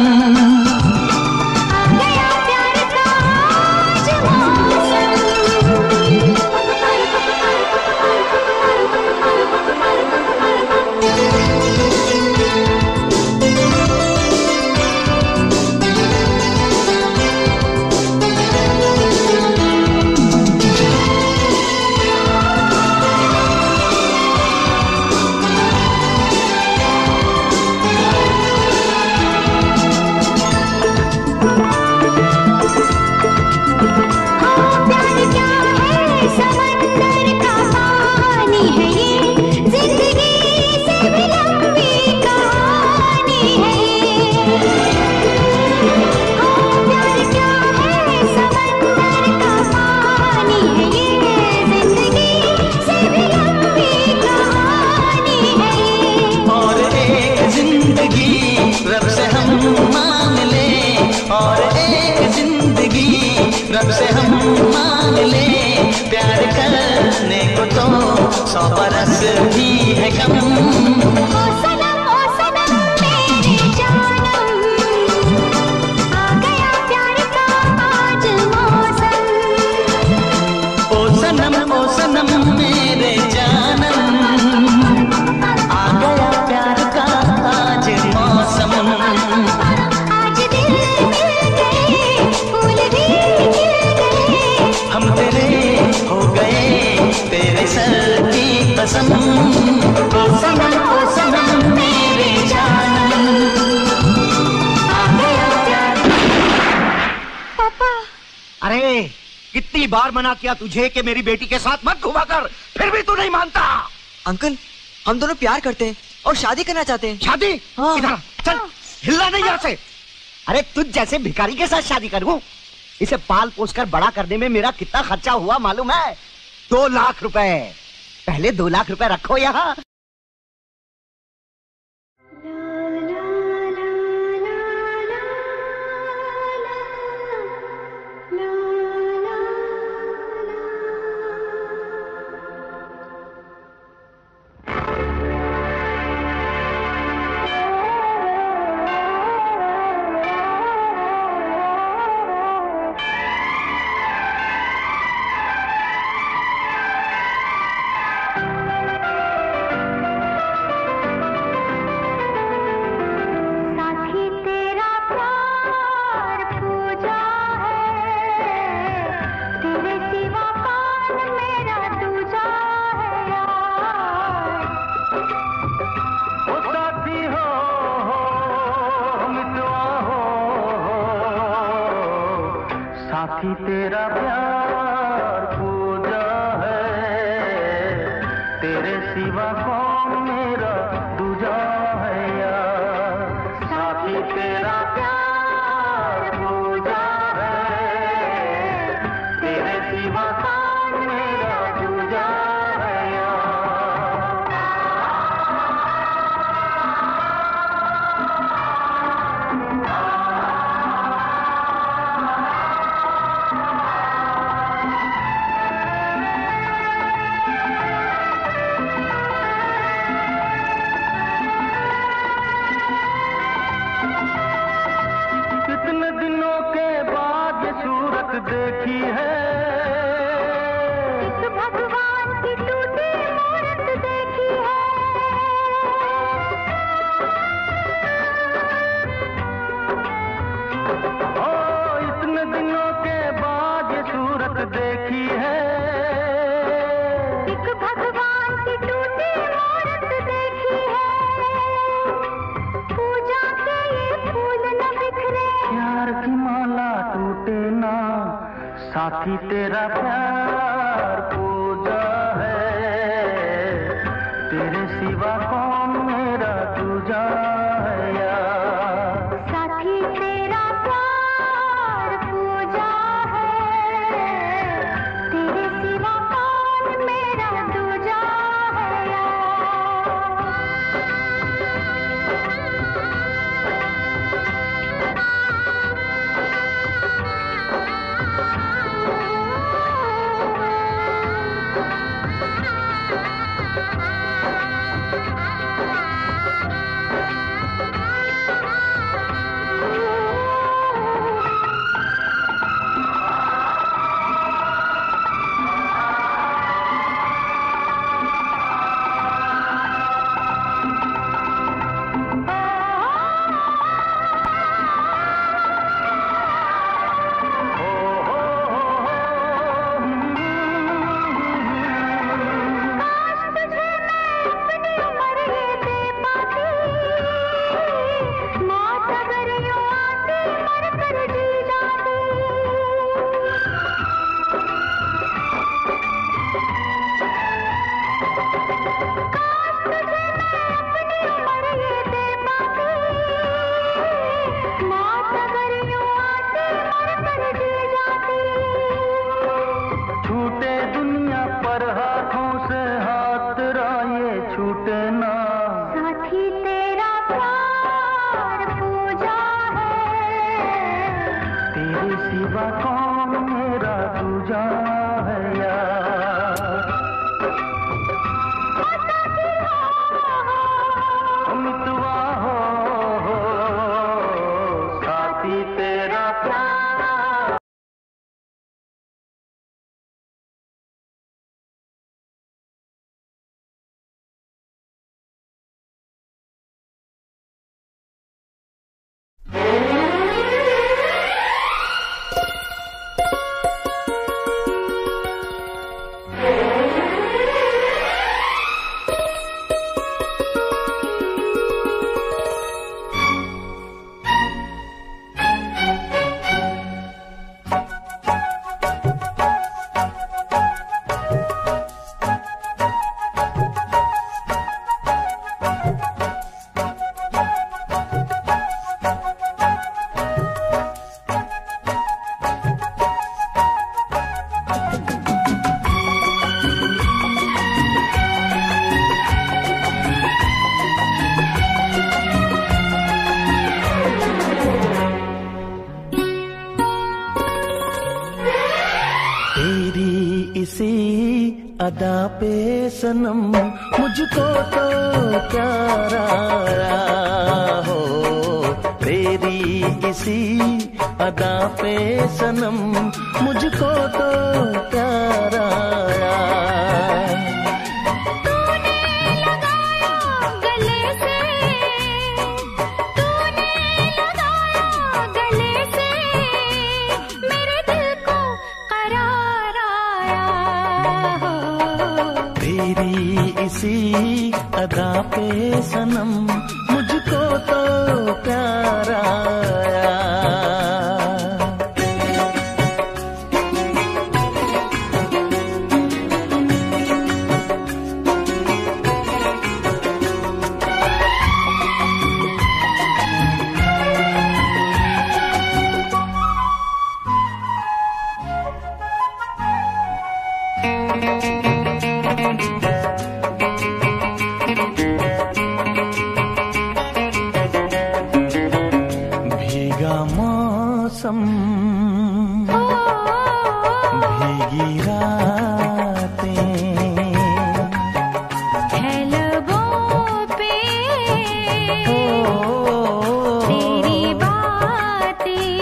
आ गया प्यार का आज मौसम। रब से हम मांग ले, और एक जिंदगी रब से हम मांग ले। प्यार करने को तो सौ बरस भी है कम। ओ सनम ओ सनम मेरे जानम, आ गया प्यार का आज मौसम। ओ सनम ओ सनम मेरे जानम, आ गया प्यार का आज मौसम। आज दिल मिल गए फूल भी खिल गए, हम तेरे हो गए तेरे सर की कसम। ओ सनम ओ सनम मेरे जानम, आ गया प्यार। पापा अरे कितनी बार मना किया तुझे कि मेरी बेटी के साथ मत घुमा कर, फिर भी तू नहीं मानता। अंकल, हम दोनों प्यार करते हैं और शादी करना चाहते हैं। शादी? हाँ। इधर चल, हिलना नहीं यहाँ से। अरे तुझ जैसे भिखारी के साथ शादी करूं? इसे पाल पोस कर बड़ा करने में मेरा कितना खर्चा हुआ मालूम है? दो लाख रुपए। पहले दो लाख रुपए रखो यहाँ। साथी तेरा प्यार पूजा है, तेरे सिवा कौन मेरा दूजा है यार। साथी तेरा प्यार पूजा है, तेरे सिवा कौन मेरा दूजा है यार। कितने दिनों के बाद ये सूरत देखी है, एक भगवान की टूटी मूरत देखी है। ओ इतने दिनों के बाद ये सूरत देखी है। एक भगवान की टूटी मूरत देखी है। पूजा के ये फूल न बिखरे, प्यार की माला टूटे ना, साथी तेरा प्यार पूजा है, तेरे सिवा कौन मेरा दूजा है यार। साथी तेरा प्यार पूजा है, तेरे सिवा कौन मेरा दूजा है यार। छूटे दुनिया पर हाथों से हाथ राये छूटे ना, साथी तेरा प्यार पूजा है, तेरे सिवा कौन मेरा दूजा है यार। मितवा हो साथी तेरा प्यार। अदा पे सनम मुझको तो प्यार आया हो, तेरी इसी अदा पे सनम मुझको तो प्यार आया। इसी अदा पे सनम मुझको तो प्यार आया। मौसम भीगी रातें है लबों पे तेरी बातें,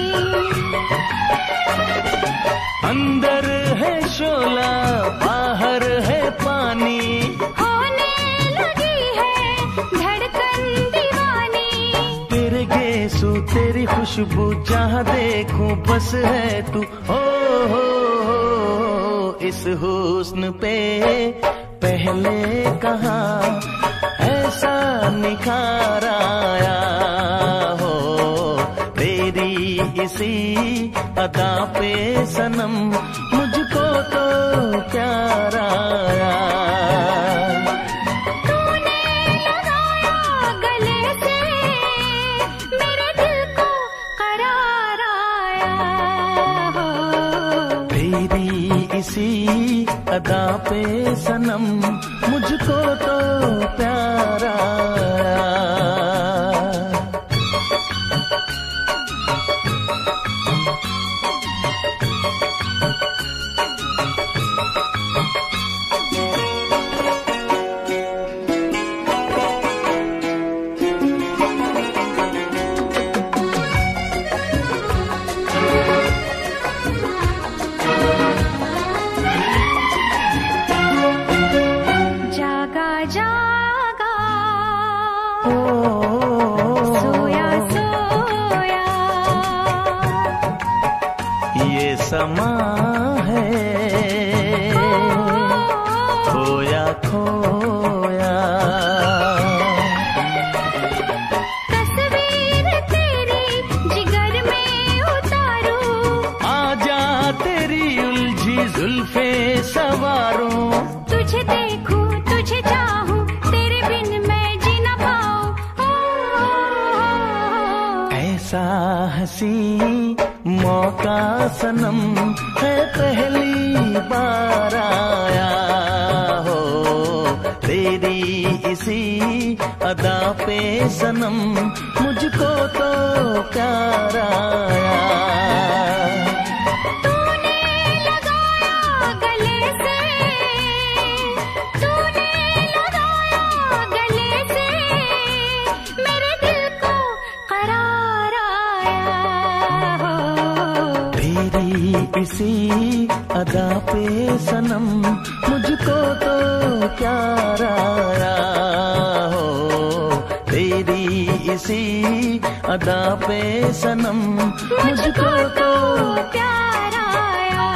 अंदर है शोला बाहर है पानी, होने लगी है धड़कन दीवानी। तेरे गेसू तेरी खुशबू जहाँ देखूं बस है तू, हो हो हो इस हुस्न पे पहले कहाँ ऐसा निखार आया हो, तेरी इसी अदा पे सनम मुझको तो प्यार आया। इसी अदा पे सनम मुझको तो प्यार आया। समा है खोया खोया, तस्वीर तेरी जिगर में उतारूं, आजा तेरी उलझी जुल्फे सवारूं, तुझे देखूं तुझे चाहूं तेरे बिन मैं जी न पाऊं। ऐसा हंसी मौका सनम है पहली बार आया हो, तेरी इसी अदा पे सनम मुझको तो प्यार आया। तूने लगाया गले से, तूने लगाया गले से मेरे दिल को करार आया हो, तेरी इसी अदा पे सनम मुझको तो प्यार आया हो, तेरी इसी अदा पे सनम मुझको तो प्यार आया।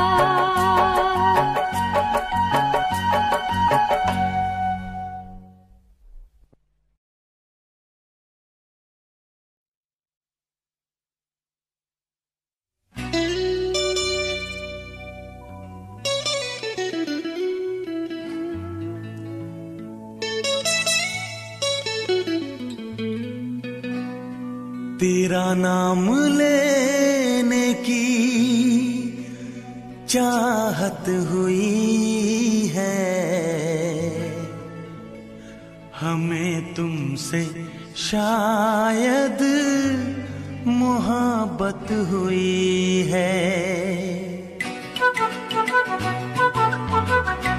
तेरा नाम लेने की चाहत हुई है, हमें तुमसे शायद मोहब्बत हुई है।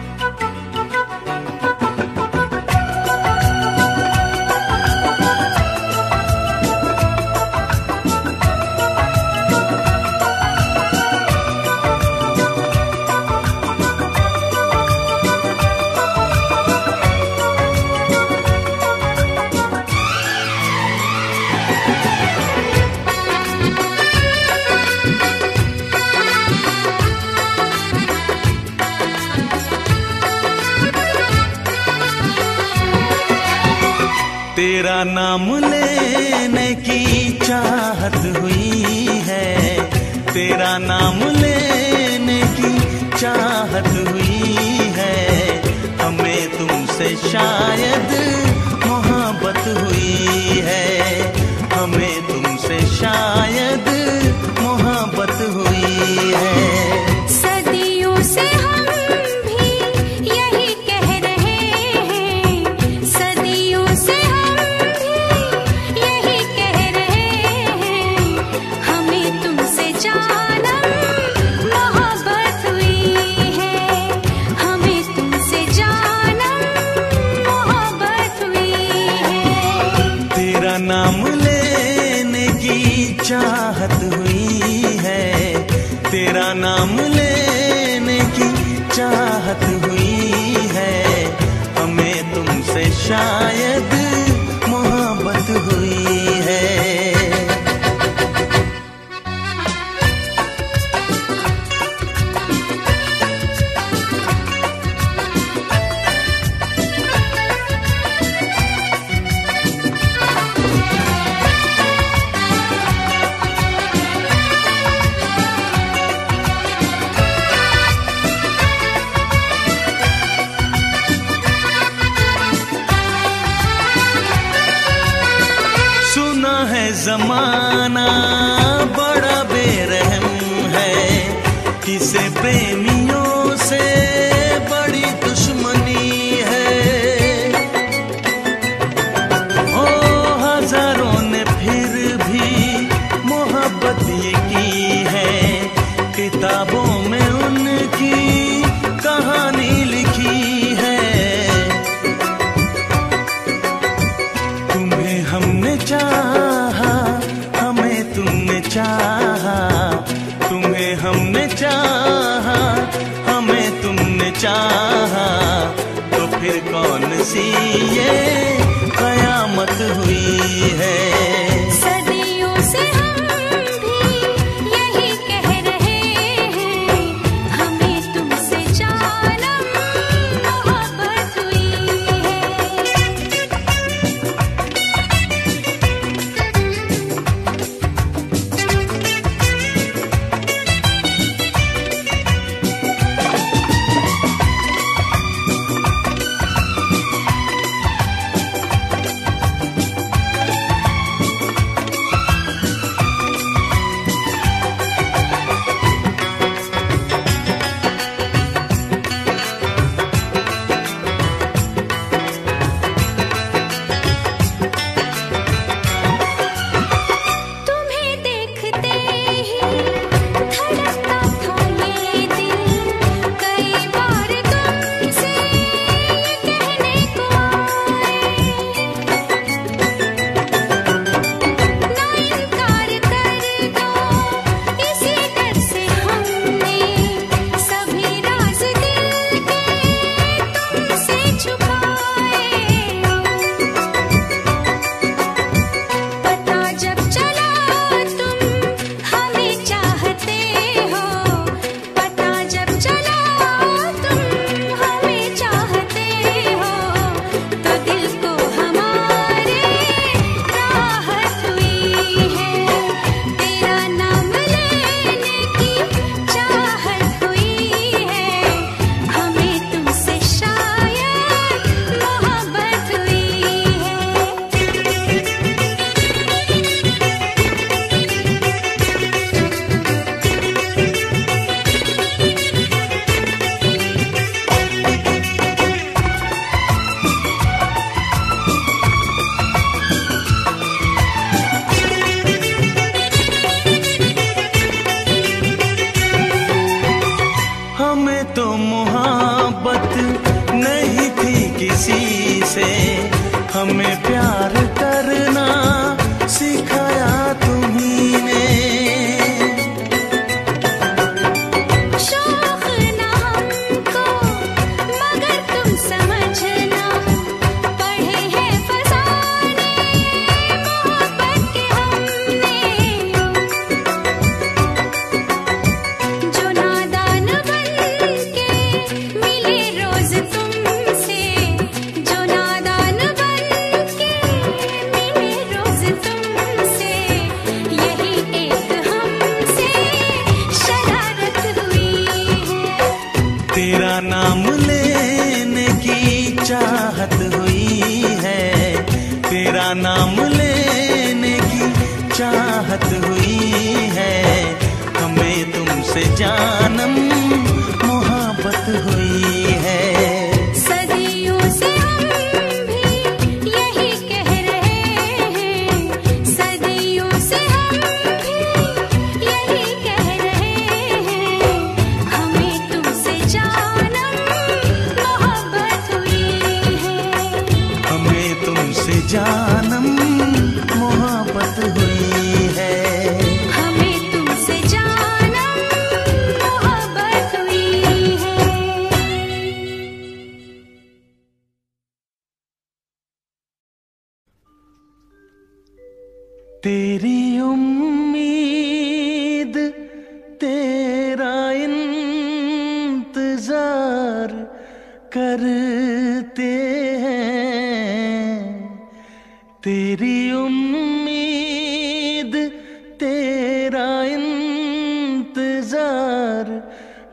तेरा नाम लेने की चाहत हुई है, तेरा नाम लेने की चाहत हुई है, हमें तुमसे शायद मोहब्बत हुई है, हमें तुमसे शायद मोहब्बत हुई है। सदियों से हम भी यही कह रहे हैं, सदियों से हम भी यही कह रहे हैं, हमें तुमसे जानम मोहब्बत हुई है, हमें तुमसे जानम मोहब्बत हुई है। तेरा नाम लेने की चाहत हुई है, तेरा नाम लेने की चाहत हुई है, हमें तुमसे शायद मोहब्बत हुई है। जमाना बड़ा बेरहम है, किसे प्रेमियों से बड़ी दुश्मनी है। ओ हजारों ने फिर भी मोहब्बत ये की है, किताबों में उनकी कहानी लिखी है। तुम्हें हमने चाहा, हमें तुमने चाहा, तुम्हें हमने चाहा, हमें तुमने चाहा, तो फिर कौन सी ये कयामत हुई है। सदियों से हम भी यही कह रहे हैं, हमें तुमसे जानम मोहब्बत हुई है।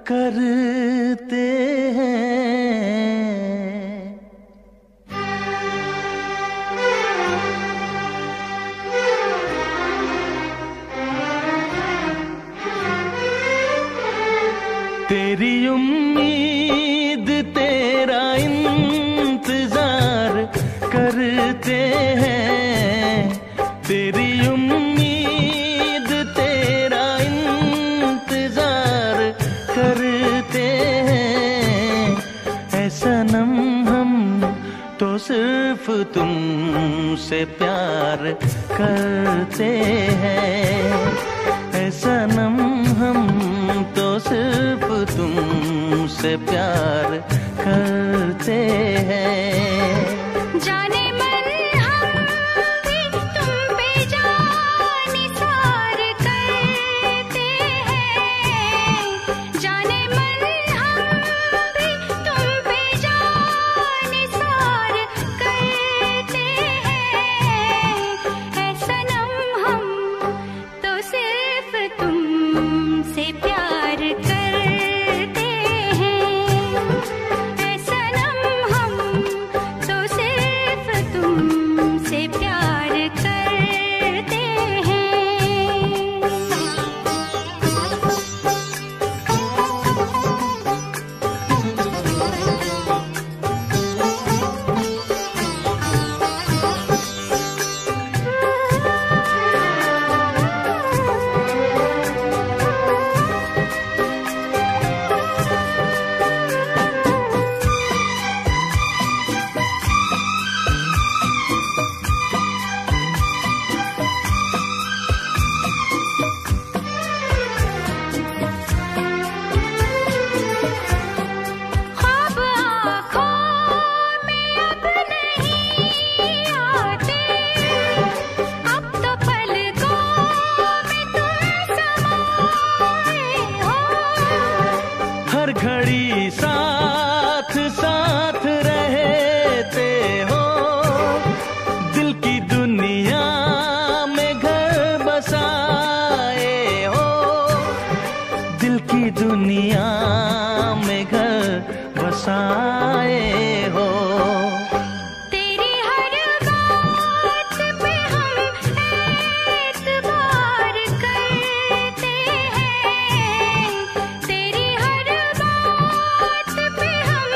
करते हैं। तेरी उम्मीद तेरा इंतजार करते हैं, तेरी उम्मीद तेरा इंतजार करते हैं। ऐ सनम हम तो सिर्फ तुमसे प्यार करते हैं, ऐ सनम हम तो सिर्फ तुमसे प्यार करते हैं। जाने मन हम भी तुम पे जान निसार करते हैं, जाने मन हम भी तुम पे जान निसार करते हैं। ऐ सनम हम तो सिर्फ तुमसे प्यार करते हैं, ऐ सनम हम तो सिर्फ तुमसे प्यार करते हैं। ख्वाब आँखों में अब नहीं आते, अब तो पलकों में तुम समाए हो। हर घड़ी साथ साथ रहते हो, दिल की दुनिया में घर बसाए हो, दिल की दुनिया में घर बसाए हो। तेरी हर बात पे हम एतबार करते हैं, तेरी हर बात पे हम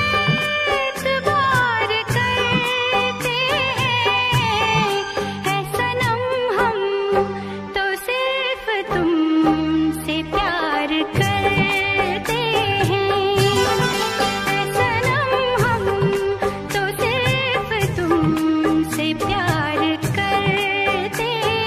एतबार करते हैं। ऐ सनम हम तो सिर्फ तुमसे प्यार करते हैं, ऐ सनम हम तो सिर्फ तुमसे प्यार करते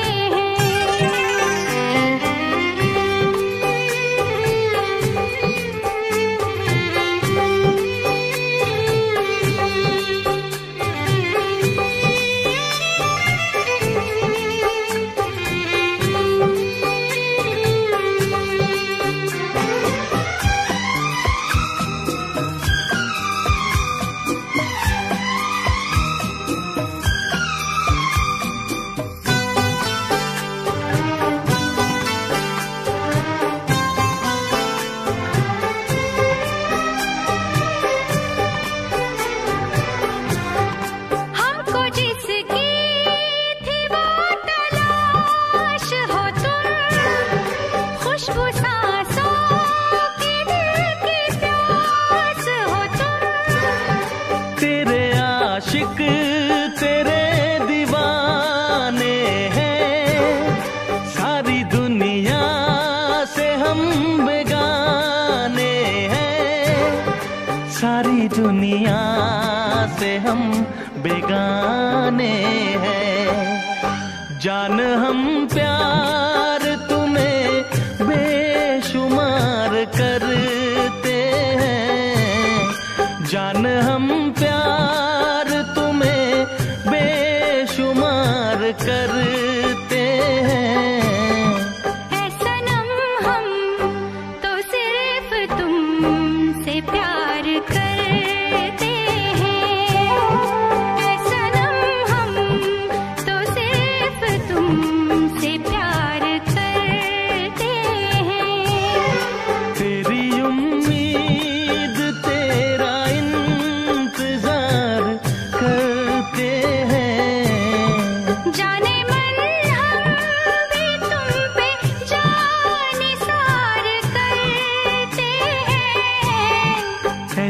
हमको जिसकी थी वो तलाश हो तुम, खुशबू सांसों की दिल की प्यास हो तुम। तेरे आशिक तेरे दीवाने हैं, सारी दुनिया से हम बेगाने हैं, सारी दुनिया से हम बेगाने हैं। जान हम प्यार तुम्हें बेशुमार करते हैं, जान हम प्यार तुम्हें बेशुमार करते हैं। ऐ सनम हम तो सिर्फ तुमसे प्यार करते हैं,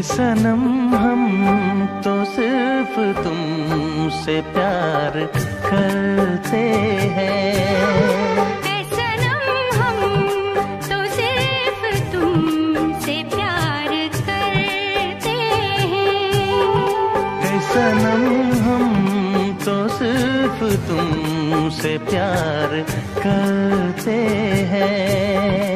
सनम हम तो सिर्फ तुमसे प्यार करते हैं। ऐ सनम हम तो सिर्फ तुमसे प्यार करते हैं। ऐ सनम हम तो सिर्फ तुमसे प्यार करते हैं।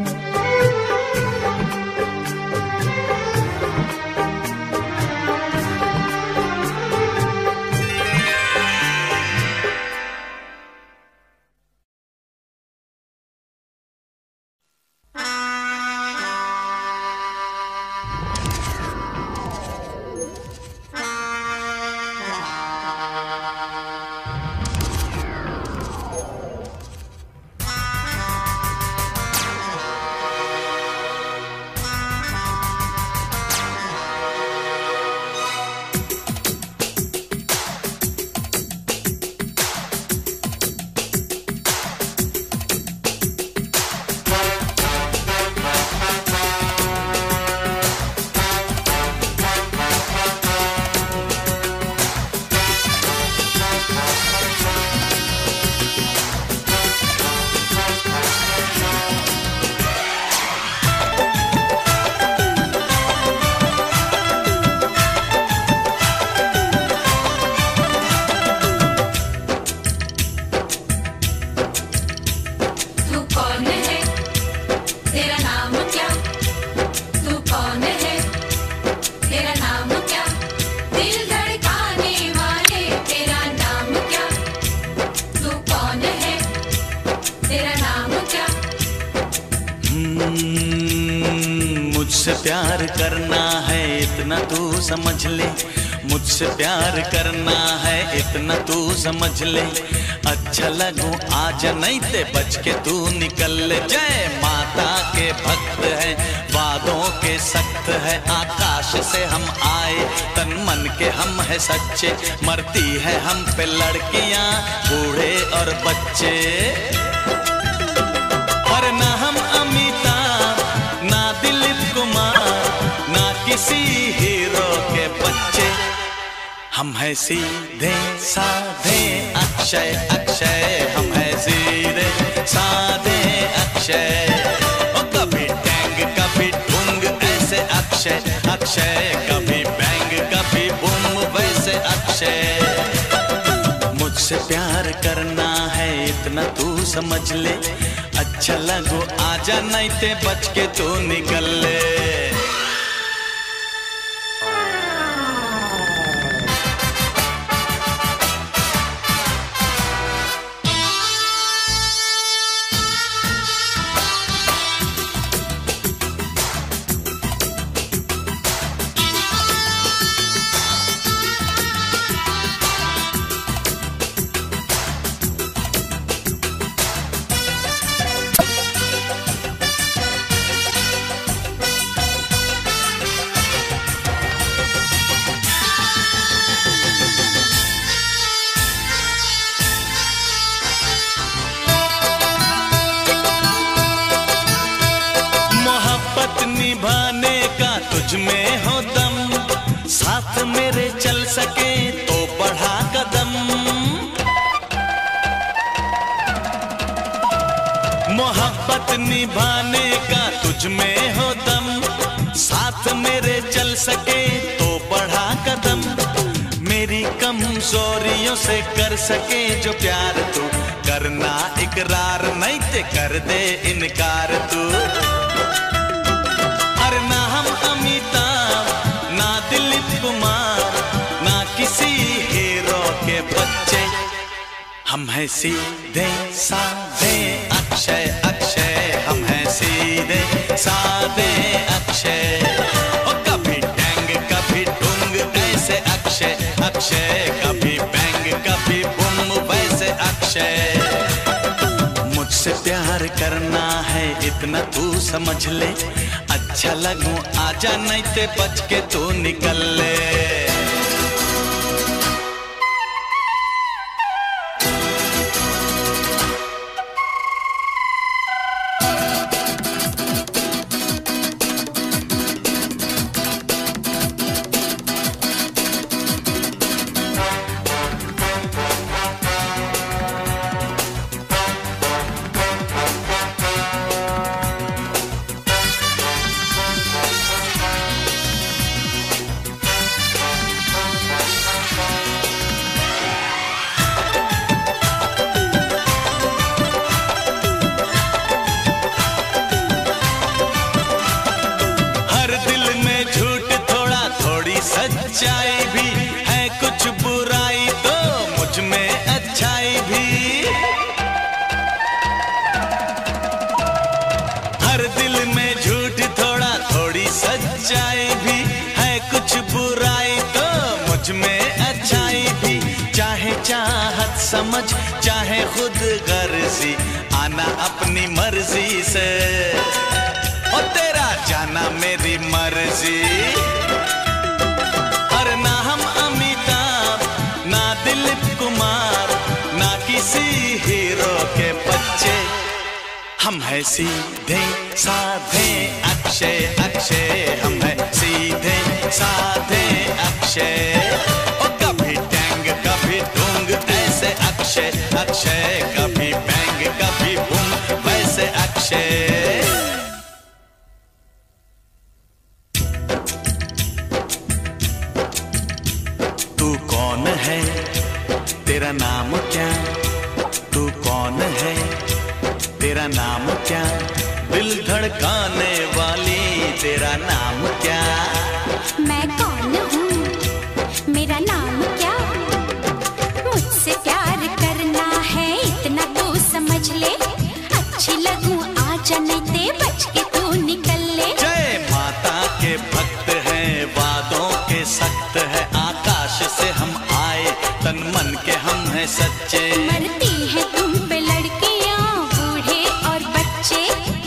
मुझसे प्यार करना है इतना तू समझ ले, मुझसे प्यार करना है इतना तू समझ ले। अच्छा लगूं आजा नहीं ते बच के तू निकल ले। जय माता के भक्त है वादों के सख्त है, आकाश से हम आए तन मन के हम है सच्चे। मरती है हम पे लड़कियां बूढ़े और बच्चे, और ना हम अमिताभ ना दिलीप कुमार ना किसी हीरो के बच्चे। हम है सीधे साधे अक्षय अक्षय, हम है सीधे साधे अक्षय। ओ कभी टैंग कभी ढूंग ऐसे अक्षय अक्षय, कभी बैंग कभी बूम वैसे अक्षय। मुझसे प्यार करना है इतना तू समझ ले, अच्छा लगो आजा नहीं ते बच के तू निकल ले। निभाने का तुझ में हो दम, साथ मेरे चल सके तो बढ़ा कदम। मोहब्बत निभाने का तुझ में हो दम, साथ मेरे चल सके तो बढ़ा कदम। मेरी कमजोरियों से कर सके जो प्यार तू, करना इकरार नहीं ते कर दे इनकार तू। अरे ना हम अमिताभ ना दिलीप कुमार ना किसी हीरो के बच्चे, हम हैं सीधे साधे अक्षय अक्षय, हम हैं सीधे साधे अक्षय। और कभी टैंग कभी ढूंग ऐसे अक्षय अक्षय, कभी बैंग कभी बूम वैसे अक्षय। मुझसे प्यार करना है इतना तू समझ ले, अच्छा लगूं आजा नहीं ते बच के तू निकल ले। सच्चाई भी है, कुछ बुराई तो मुझ में अच्छाई भी। चाहे चाहत समझ चाहे खुद गर्जी, आना अपनी मर्जी से और तेरा जाना मेरी मर्जी। और ना हम अमिताभ ना दिलीप कुमार ना किसी हीरो के बच्चे, हम है सीधे साधे अक्षय अक्षय, हम है सीधे साधे अक्षय। ओ कभी टैंग कभी डूंग ऐसे अक्षय अक्षय, कभी बैंग कभी बूम वैसे अक्षय। तू कौन है तेरा नाम क्या, तू कौन है तेरा नाम क्या, दिल धड़काने वाली तेरा नाम क्या। मैं कौन हूँ मेरा नाम क्या, मुझसे प्यार करना है इतना तो समझ ले। अच्छी लगूं आजा नहीं ते बच के तू निकल ले। जय माता के भक्त हैं वादों के सख्त है, आकाश से हम आए तन मन के हम हैं सच्चे। मरती है तुम पे लड़कियां बूढ़े और बच्चे,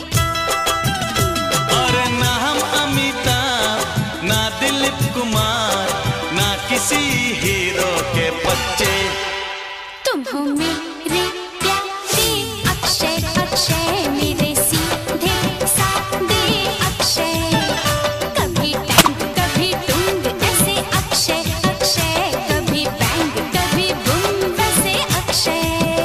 और ना हम अमिताभ ना दिलीप कुमार ना किसी हीरो के बच्चे। तुम हो मेरे प्यारे अक्षय अक्षय, मेरे सीधे साधे अक्षय। कभी टैंक कभी टूंग ऐसे अक्षय अक्षय, कभी बैंग कभी बूम वैसे अक्षय।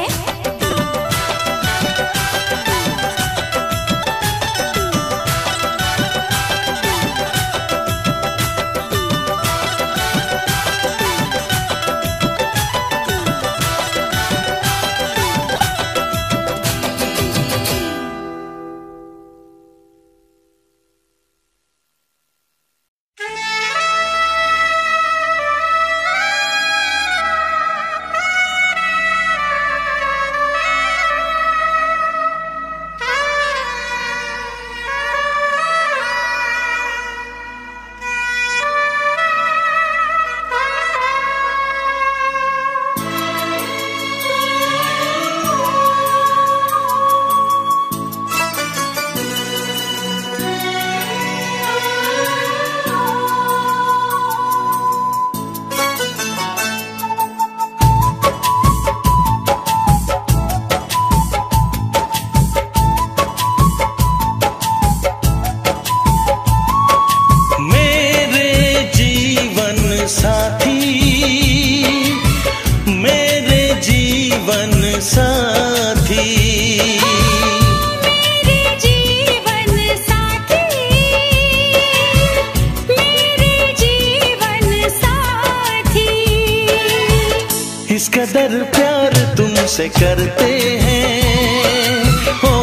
इस कदर प्यार तुमसे करते हैं, हो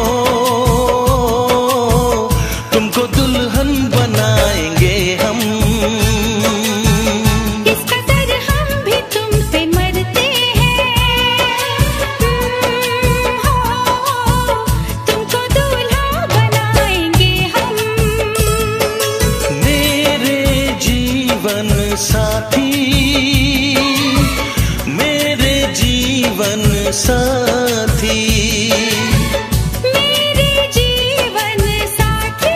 तुमको दुल्हन बनाएंगे हम। इस कदर हम भी तुम पे मरते हैं, हो तुमको दूल्हा बनाएंगे हम। मेरे जीवन साथी मेरे जीवन साथी, मेरे जीवन साथी,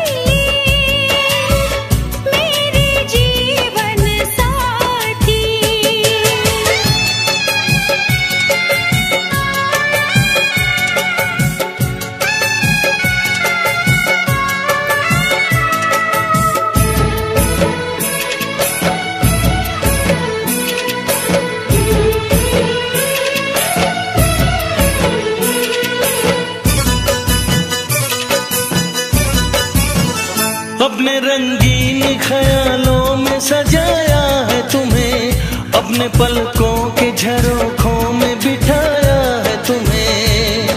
मेरे जीवन साथी। अपने रंगीन ख्यालों में सजाया है तुम्हें, अपने पलकों के झरोखों में बिठाया है तुम्हें।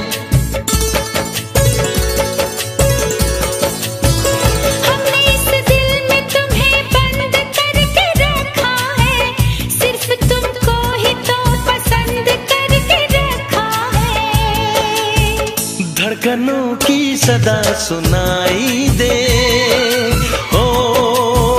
हमने इस दिल में तुम्हें बंद करके रखा है, सिर्फ तुमको ही तो पसंद करके रखा है। धड़कनों की सदा सुनाई दे, ओ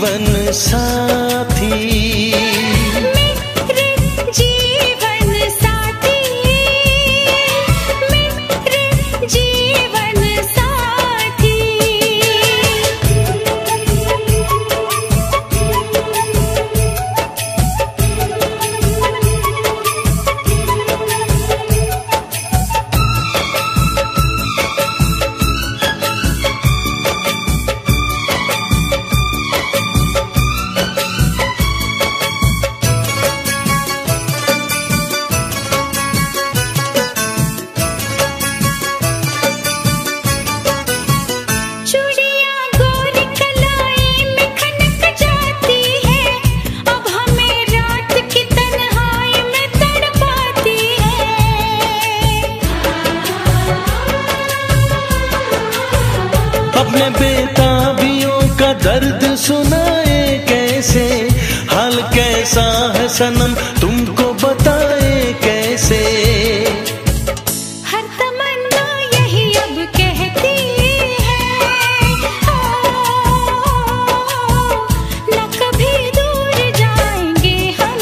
जीवन साथी, मेरे जीवन साथी, मेरे जीवन साथी। चूड़ियां गोरी कलाई में खनक जाती है, अब हमें रात की तन्हाई में तड़पाती है। अपने बेताबियों का दर्द सुनाए कैसे, हाल कैसा है सनम तुमको बताए कैसे। हर तमन्ना यही अब कहती है, ओ, न कभी दूर जाएंगे हम।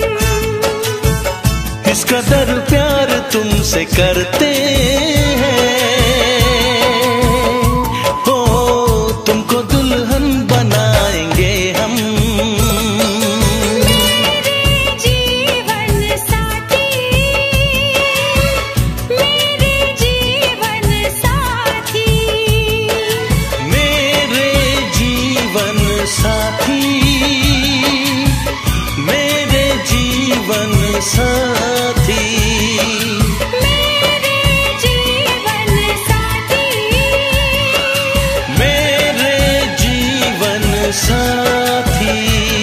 इस कदर प्यार तुमसे करते हैं, हो तुमको दुल्हन बनाएंगे हम। मेरे जीवन साथी, मेरे जीवन साथी, मेरे जीवन साथी, मेरे जीवन साथी, मेरे जीवन साथी, मेरे जीवन साथी।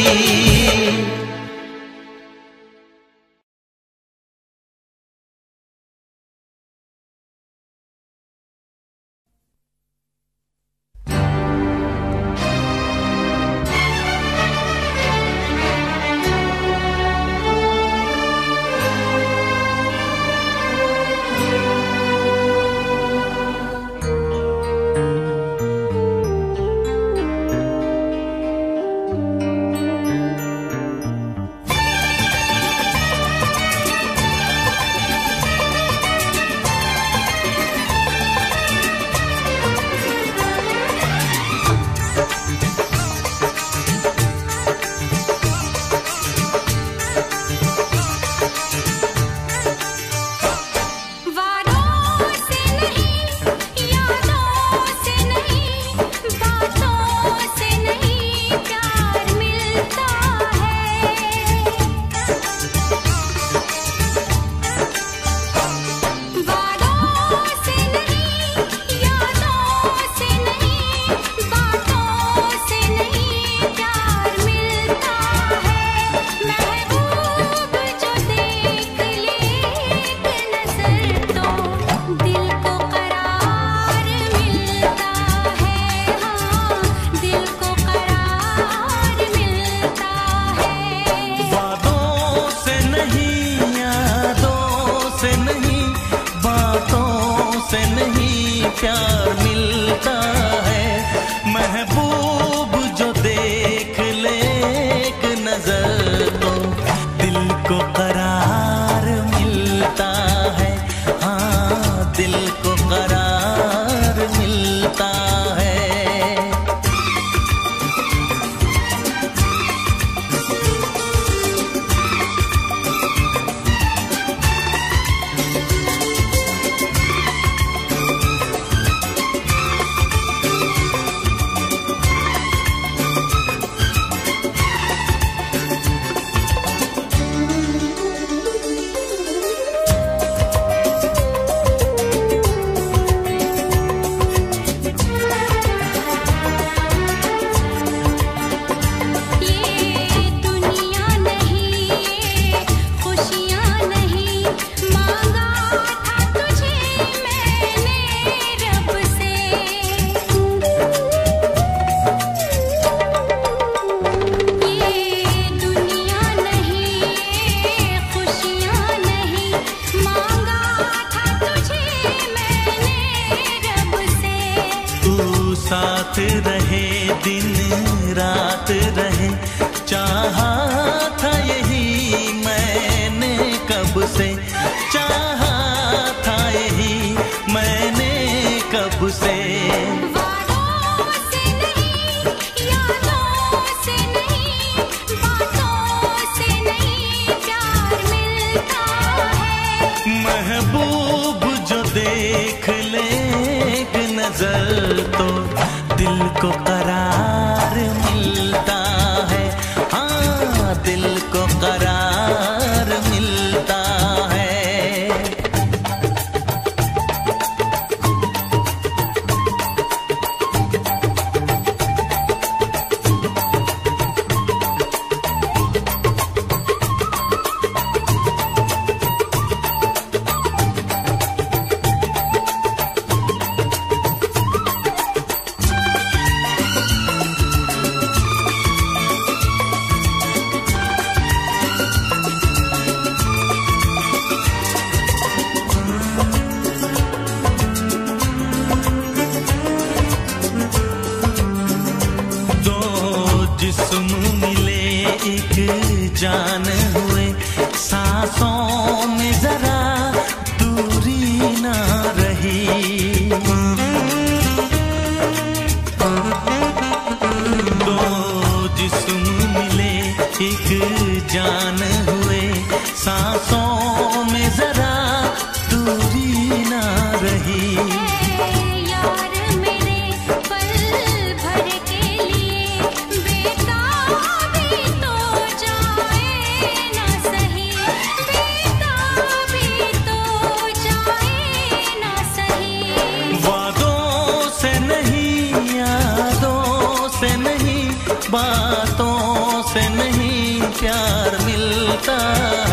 वारों से नहीं, यादों से नहीं, बातों से नहीं प्यार मिलता है। वारों से नहीं, यादों से नहीं, बातों से नहीं प्यार मिलता है। महबूब जो देख ले एक नजर तो दिल को करार मिलता है, हाँ दिल को करार मिलता है। बातों से नहीं, यादों से नहीं, बातों से नहीं प्यार मिलता है। महबूब जो देख ले एक नजर तो दिल को करार मिलता है, हाँ दिल को करार मिलता है। साथ रहे, चाहा था यही मैंने कब से, चाहा था यही मैंने कब से। वादों से नहीं, यादों से नहीं, बातों से नहीं प्यार मिलता है। महबूब जो देख ले एक नजर तो दिल को करार मिलता है, हाँ दिल को करार मिलता है। जिस्म मिले एक जान हुए, सांसों में जरा दूरी ना रही। दो जिस्म मिले एक जान हुए, सांसों में जरा दूरी ना रही। यार मेरे पल भर के लिए बेताबी तो जाए ना सही, बेताबी तो जाए ना सही। वादों से नहीं, यादों से नहीं, बातों से नहीं प्यार मिलता